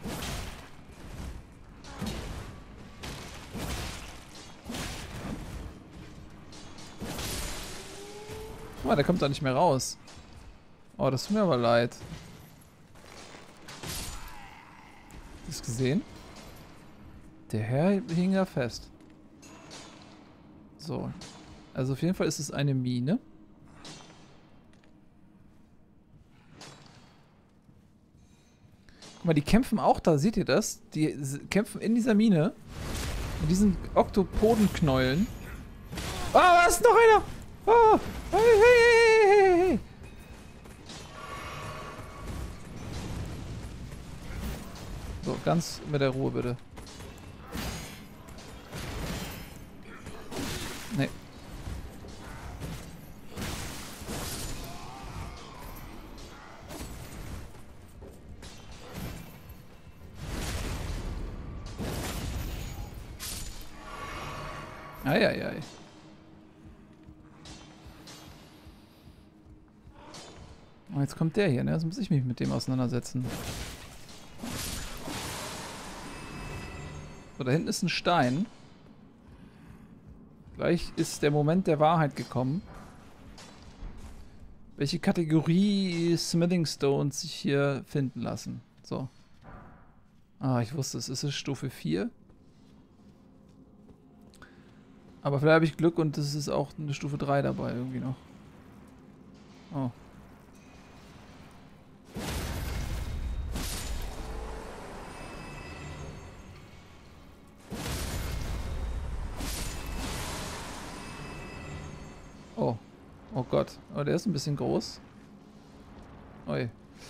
Guck mal, der kommt da nicht mehr raus. Oh, das tut mir aber leid. Hast du das gesehen? Der Herr hing da fest. So. Also auf jeden Fall ist es eine Mine. Guck mal, die kämpfen auch da. Seht ihr das? Die kämpfen in dieser Mine. Mit diesen Oktopodenknäulen. Ah, da ist noch einer! Oh, hey. So, ganz mit der Ruhe bitte. Nee. Eieiei. Oh, jetzt kommt der hier, ne? Jetzt muss ich mich mit dem auseinandersetzen. So, da hinten ist ein Stein. Gleich ist der Moment der Wahrheit gekommen. Welche Kategorie Smithing Stones sich hier finden lassen. So. Ah, ich wusste es. Ist es Stufe 4? Aber vielleicht habe ich Glück und es ist auch eine Stufe 3 dabei irgendwie noch. Oh. Oh. Oh Gott. Oh, der ist ein bisschen groß. Oi.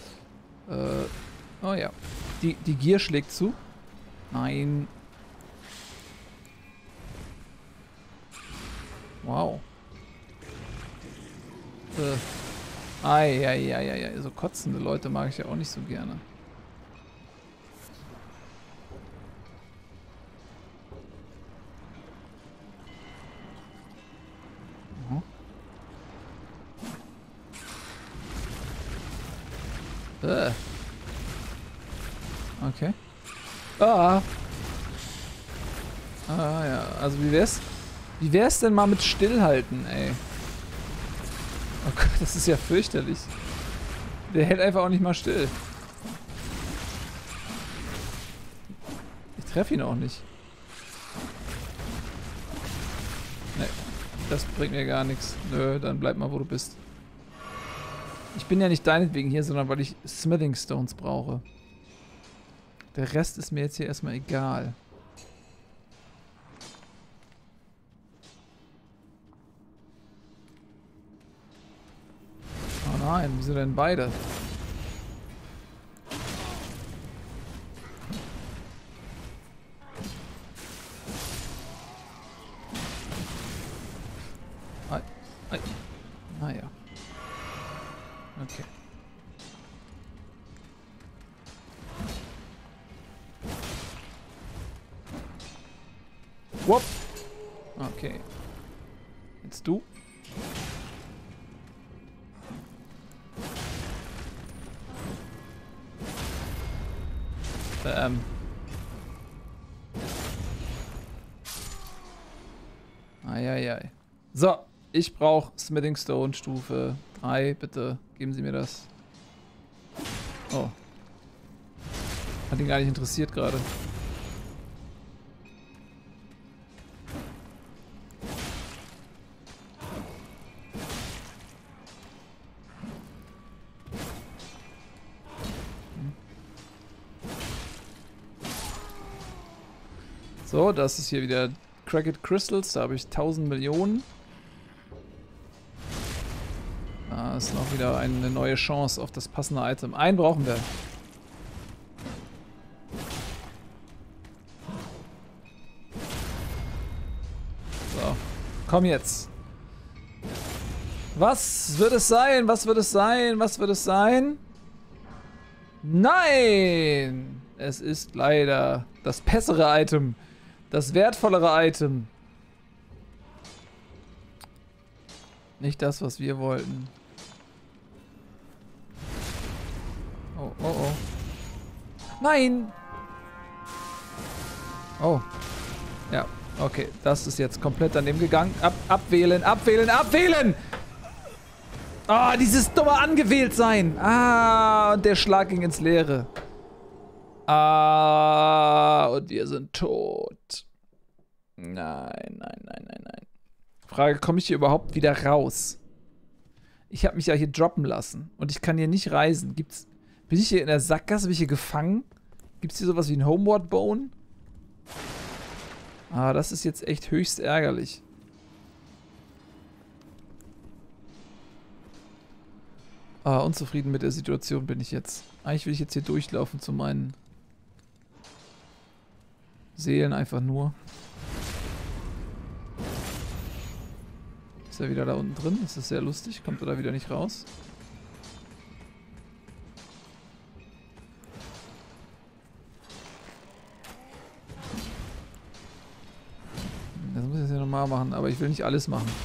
Oh ja. Die Gier schlägt zu. Nein. Wow. Ei. So kotzende Leute mag ich ja auch nicht so gerne. Okay. Ah ja, also wie wär's denn mal mit Stillhalten, ey? Oh Gott, das ist ja fürchterlich. Der hält einfach auch nicht mal still. Ich treffe ihn auch nicht. Nee, das bringt mir gar nichts. Nö, dann bleib mal, wo du bist. Ich bin ja nicht deinetwegen hier, sondern weil ich Smithing Stones brauche. Der Rest ist mir jetzt hier erstmal egal. Oh nein, wieso denn beide? Naja. Okay. Whoop. Okay. Jetzt du. Eieiei. So, ich brauche Smithing Stone Stufe 3, bitte. Geben Sie mir das. Oh. Hat ihn gar nicht interessiert gerade. So, das ist hier wieder Cracked Crystals, da habe ich 1000 Millionen. Da ist noch wieder eine neue Chance auf das passende Item. Einen brauchen wir. So, komm jetzt. Was wird es sein? Was wird es sein? Was wird es sein? Nein! Es ist leider das bessere Item. Das wertvollere Item. Nicht das, was wir wollten. Oh, oh, oh. Nein! Oh. Ja, okay. Das ist jetzt komplett daneben gegangen. Abwählen, abwählen, abwählen! Ah, dieses dumme Angewählt-Sein. Ah, und der Schlag ging ins Leere. Ah, und wir sind tot. Nein. Frage, komme ich hier überhaupt wieder raus? Ich habe mich ja hier droppen lassen. Und ich kann hier nicht reisen. Bin ich hier in der Sackgasse? Bin ich hier gefangen? Gibt es hier sowas wie ein Homeward Bone? Ah, das ist jetzt echt höchst ärgerlich. Ah, unzufrieden mit der Situation bin ich jetzt. Eigentlich will ich jetzt hier durchlaufen zu meinen Seelen einfach nur. Ist er wieder da unten drin? Das ist sehr lustig. Kommt er da wieder nicht raus? Das muss ich jetzt hier nochmal machen, aber ich will nicht alles machen.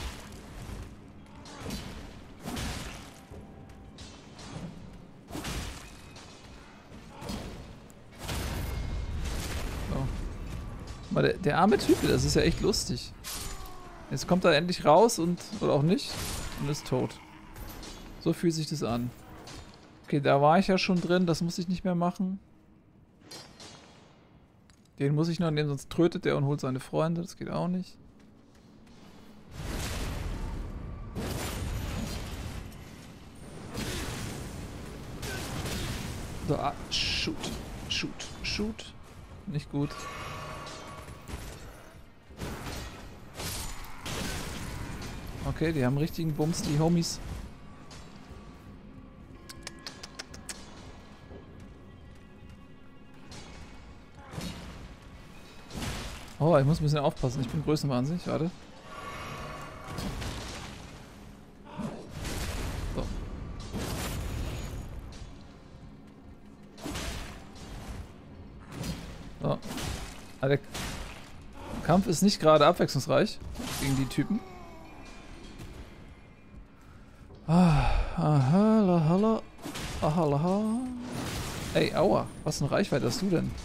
So. Aber der arme Typ, das ist ja echt lustig. Jetzt kommt er endlich raus und, oder auch nicht, und ist tot. So fühlt sich das an. Okay, da war ich ja schon drin, das muss ich nicht mehr machen. Den muss ich noch nehmen, sonst trötet der und holt seine Freunde, das geht auch nicht. So, shoot. Shoot. Shoot. Nicht gut. Okay, die haben richtigen Bums, die Homies. Oh, ich muss ein bisschen aufpassen. Ich bin größenwahnsinnig. Warte. So. So. Also der Kampf ist nicht gerade abwechslungsreich gegen die Typen. Aha. Ey, aua. Was eine Reichweite hast du denn?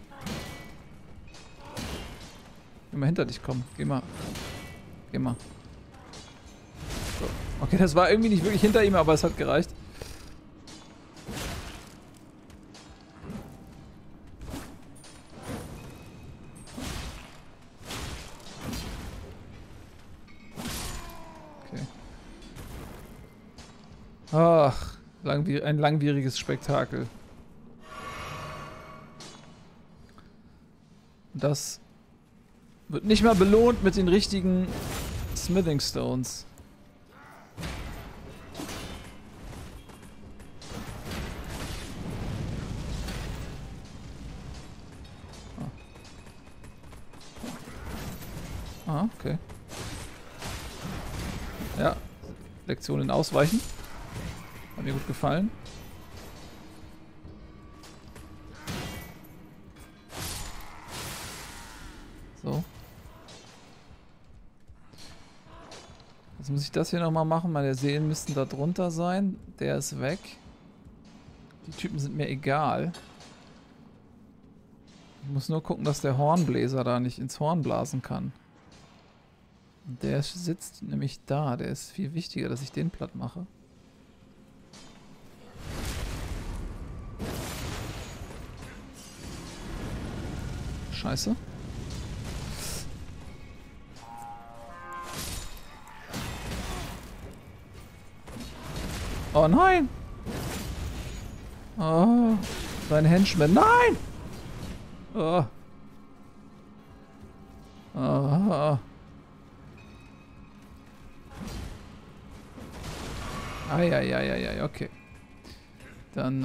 Geh mal hinter dich kommen. Geh mal. Geh mal. So. Okay, das war irgendwie nicht wirklich hinter ihm, aber es hat gereicht. Okay. Ach, ein langwieriges Spektakel. Das wird nicht mal belohnt mit den richtigen Smithing Stones. Ah, okay. Ja, Lektionen ausweichen. Hat mir gut gefallen. So. Jetzt muss ich das hier nochmal machen. Meine Seelen müssten da drunter sein. Der ist weg. Die Typen sind mir egal. Ich muss nur gucken, dass der Hornbläser da nicht ins Horn blasen kann. Und der sitzt nämlich da. Der ist viel wichtiger, dass ich den platt mache. Scheiße. Oh nein! Oh, sein Henchman. Nein! Oh. Oh. Eieieiei, okay. Dann,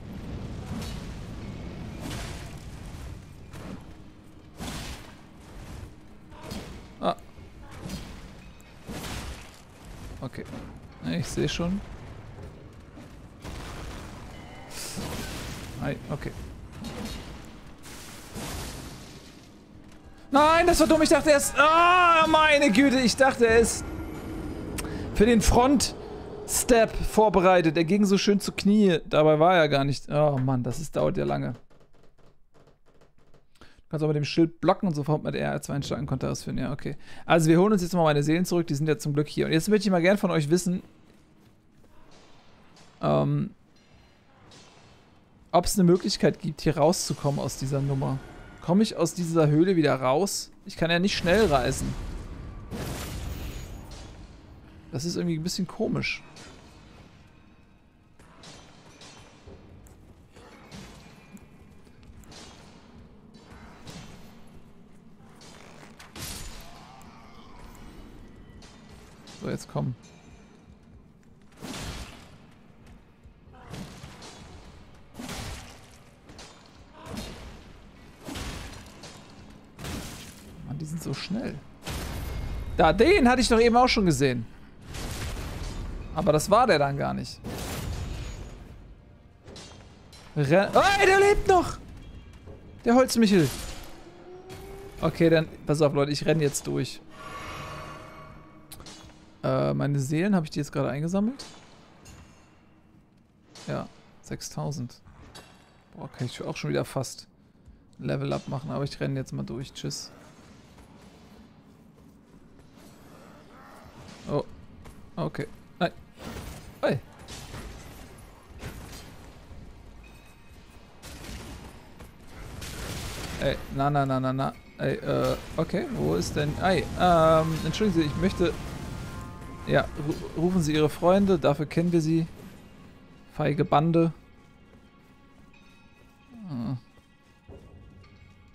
Ah. Okay. Ich sehe schon. Okay. Nein, das war dumm. Ich dachte, er ist... Ah, meine Güte. Ich dachte, er ist für den Front-Step vorbereitet. Er ging so schön zu Knie. Dabei war er gar nicht... Oh Mann, dauert ja lange. Du kannst auch mit dem Schild blocken und sofort mit R2 einsteigen konnte ausführen. Ja, okay. Also wir holen uns jetzt mal meine Seelen zurück. Die sind ja zum Glück hier. Und jetzt möchte ich mal gern von euch wissen... ob es eine Möglichkeit gibt, hier rauszukommen aus dieser Nummer. Komme ich aus dieser Höhle wieder raus? Ich kann ja nicht schnell reisen. Das ist irgendwie ein bisschen komisch. So, jetzt komm. Mann, die sind so schnell. Da, den hatte ich doch eben auch schon gesehen. Aber das war der dann gar nicht. Oh, der lebt noch! Der Holzmichel. Okay, dann, pass auf, Leute, ich renne jetzt durch. Meine Seelen, habe ich die jetzt gerade eingesammelt? Ja, 6000. Boah, kann ich auch schon wieder fast Level Up machen, aber ich renne jetzt mal durch. Tschüss. Oh, okay. Nein. Hey. Ey, na. Ey, okay, wo ist denn... Ey, entschuldigen Sie, ich möchte... Ja, rufen Sie Ihre Freunde, dafür kennen wir Sie. Feige Bande.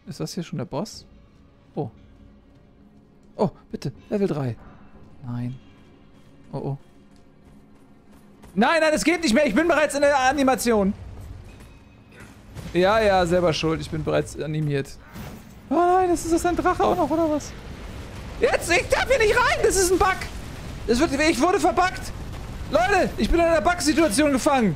Ist das hier schon der Boss? Oh. Oh, bitte. Level 3. Nein. Oh, oh. Nein, nein, es geht nicht mehr. Ich bin bereits in der Animation. Ja, ja, selber schuld. Ich bin bereits animiert. Oh nein, ist das ein Drache auch noch, oder was? Jetzt, ich darf hier nicht rein. Das ist ein Bug. Ich wurde verbuggt. Leute, ich bin in einer Bug-Situation gefangen.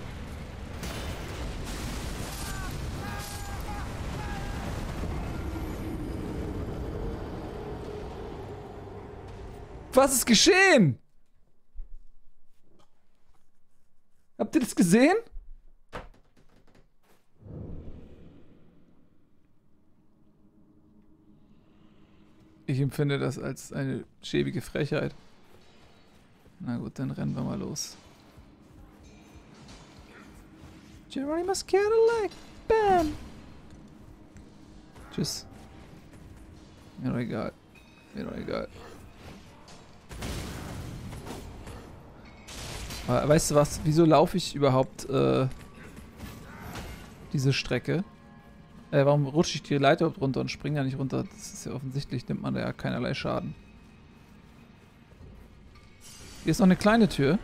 Was ist geschehen? Habt ihr das gesehen? Ich empfinde das als eine schäbige Frechheit. Na gut, dann rennen wir mal los. Geronimo's Cadillac. Bam. Tschüss. Mir doch egal. Mir doch egal. Aber weißt du was? Wieso laufe ich überhaupt diese Strecke? Warum rutsche ich die Leiter überhaupt runter und springe da nicht runter? Das ist ja offensichtlich, nimmt man da ja keinerlei Schaden. Hier ist noch eine kleine Tür.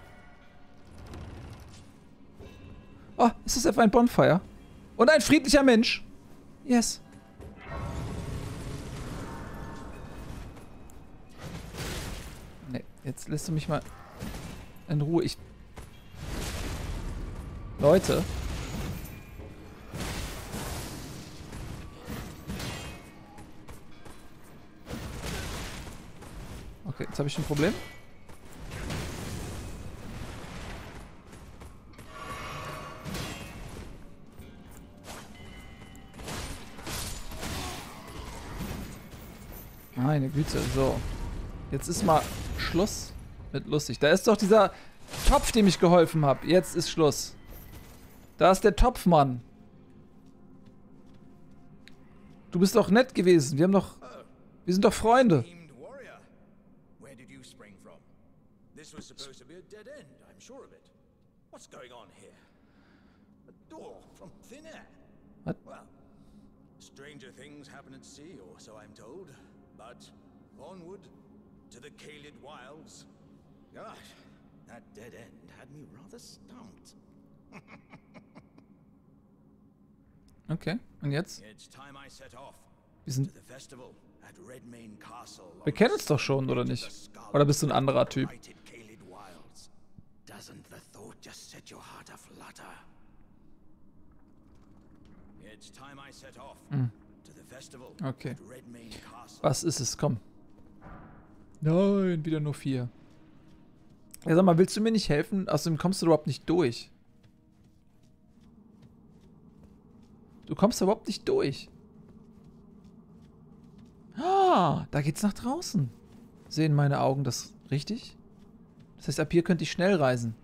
Oh, ist das etwa ein Bonfire? Und ein friedlicher Mensch. Yes. Ne, jetzt lässt du mich mal in Ruhe. Leute. Okay, jetzt habe ich ein Problem. Meine Güte, so. Jetzt ist mal Schluss mit lustig. Da ist doch dieser Topf, dem ich geholfen habe. Jetzt ist Schluss. Da ist der Topfmann. Du bist doch nett gewesen. Wir sind doch Freunde. This was supposed to be a dead end, I'm sure of it. What's going on here? A door from thin air. What? Well, stranger things happen at sea, or so I'm told. But onward to the Caelid Wilds. Gosh, that dead end had me rather stumped. Okay, und jetzt? It's time I set off Wir sind... to the festival at Redmane Castle. Wir kennen uns doch schon, oder nicht? Oder bist du ein anderer Typ? Doesn't the thought just set your heart aflutter? It's time I set off to the festival Okay. at Redmane Castle. Was ist es? Komm. Nein, wieder nur 4. Ja, sag mal, willst du mir nicht helfen? Außerdem kommst du überhaupt nicht durch. Du kommst überhaupt nicht durch. Ah, da geht's nach draußen. Sehen meine Augen das richtig? Das heißt, ab hier könnte ich schnell reisen.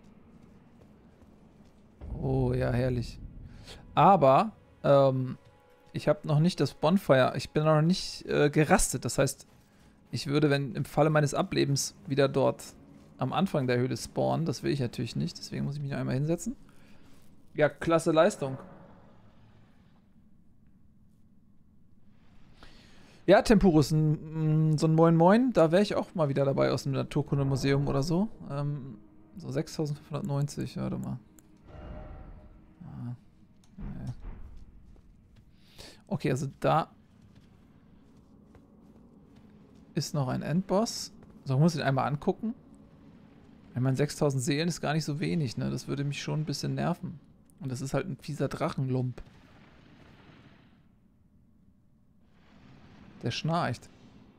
Oh, ja, herrlich. Aber, ich habe noch nicht das Bonfire. Ich bin noch nicht gerastet. Das heißt, ich würde, wenn im Falle meines Ablebens wieder dort am Anfang der Höhle spawnen. Das will ich natürlich nicht. Deswegen muss ich mich noch einmal hinsetzen. Ja, klasse Leistung. Ja, Tempurus, so ein Moin Moin, da wäre ich auch mal wieder dabei aus dem Naturkundemuseum oder so. So 6590, warte mal. Ah, nee. Okay, also da ist noch ein Endboss. So, ich muss ihn einmal angucken. Ich meine, 6000 Seelen ist gar nicht so wenig, ne? Das würde mich schon ein bisschen nerven. Und das ist halt ein fieser Drachenlump. Der schnarcht.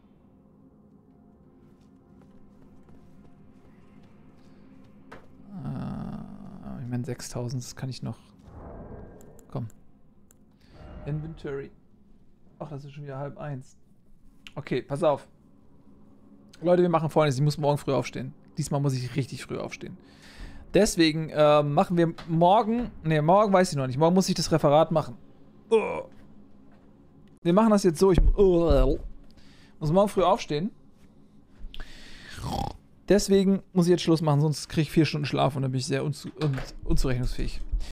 Ich meine 6000, das kann ich noch. Komm. Inventory. Ach, das ist schon wieder 12:30. Okay, pass auf. Leute, wir machen Folgendes. Ich muss morgen früh aufstehen. Diesmal muss ich richtig früh aufstehen. Deswegen machen wir morgen. Ne, morgen weiß ich noch nicht. Morgen muss ich das Referat machen. Wir machen das jetzt so. Ich muss morgen früh aufstehen. Deswegen muss ich jetzt Schluss machen, sonst kriege ich 4 Stunden Schlaf und dann bin ich sehr unzurechnungsfähig.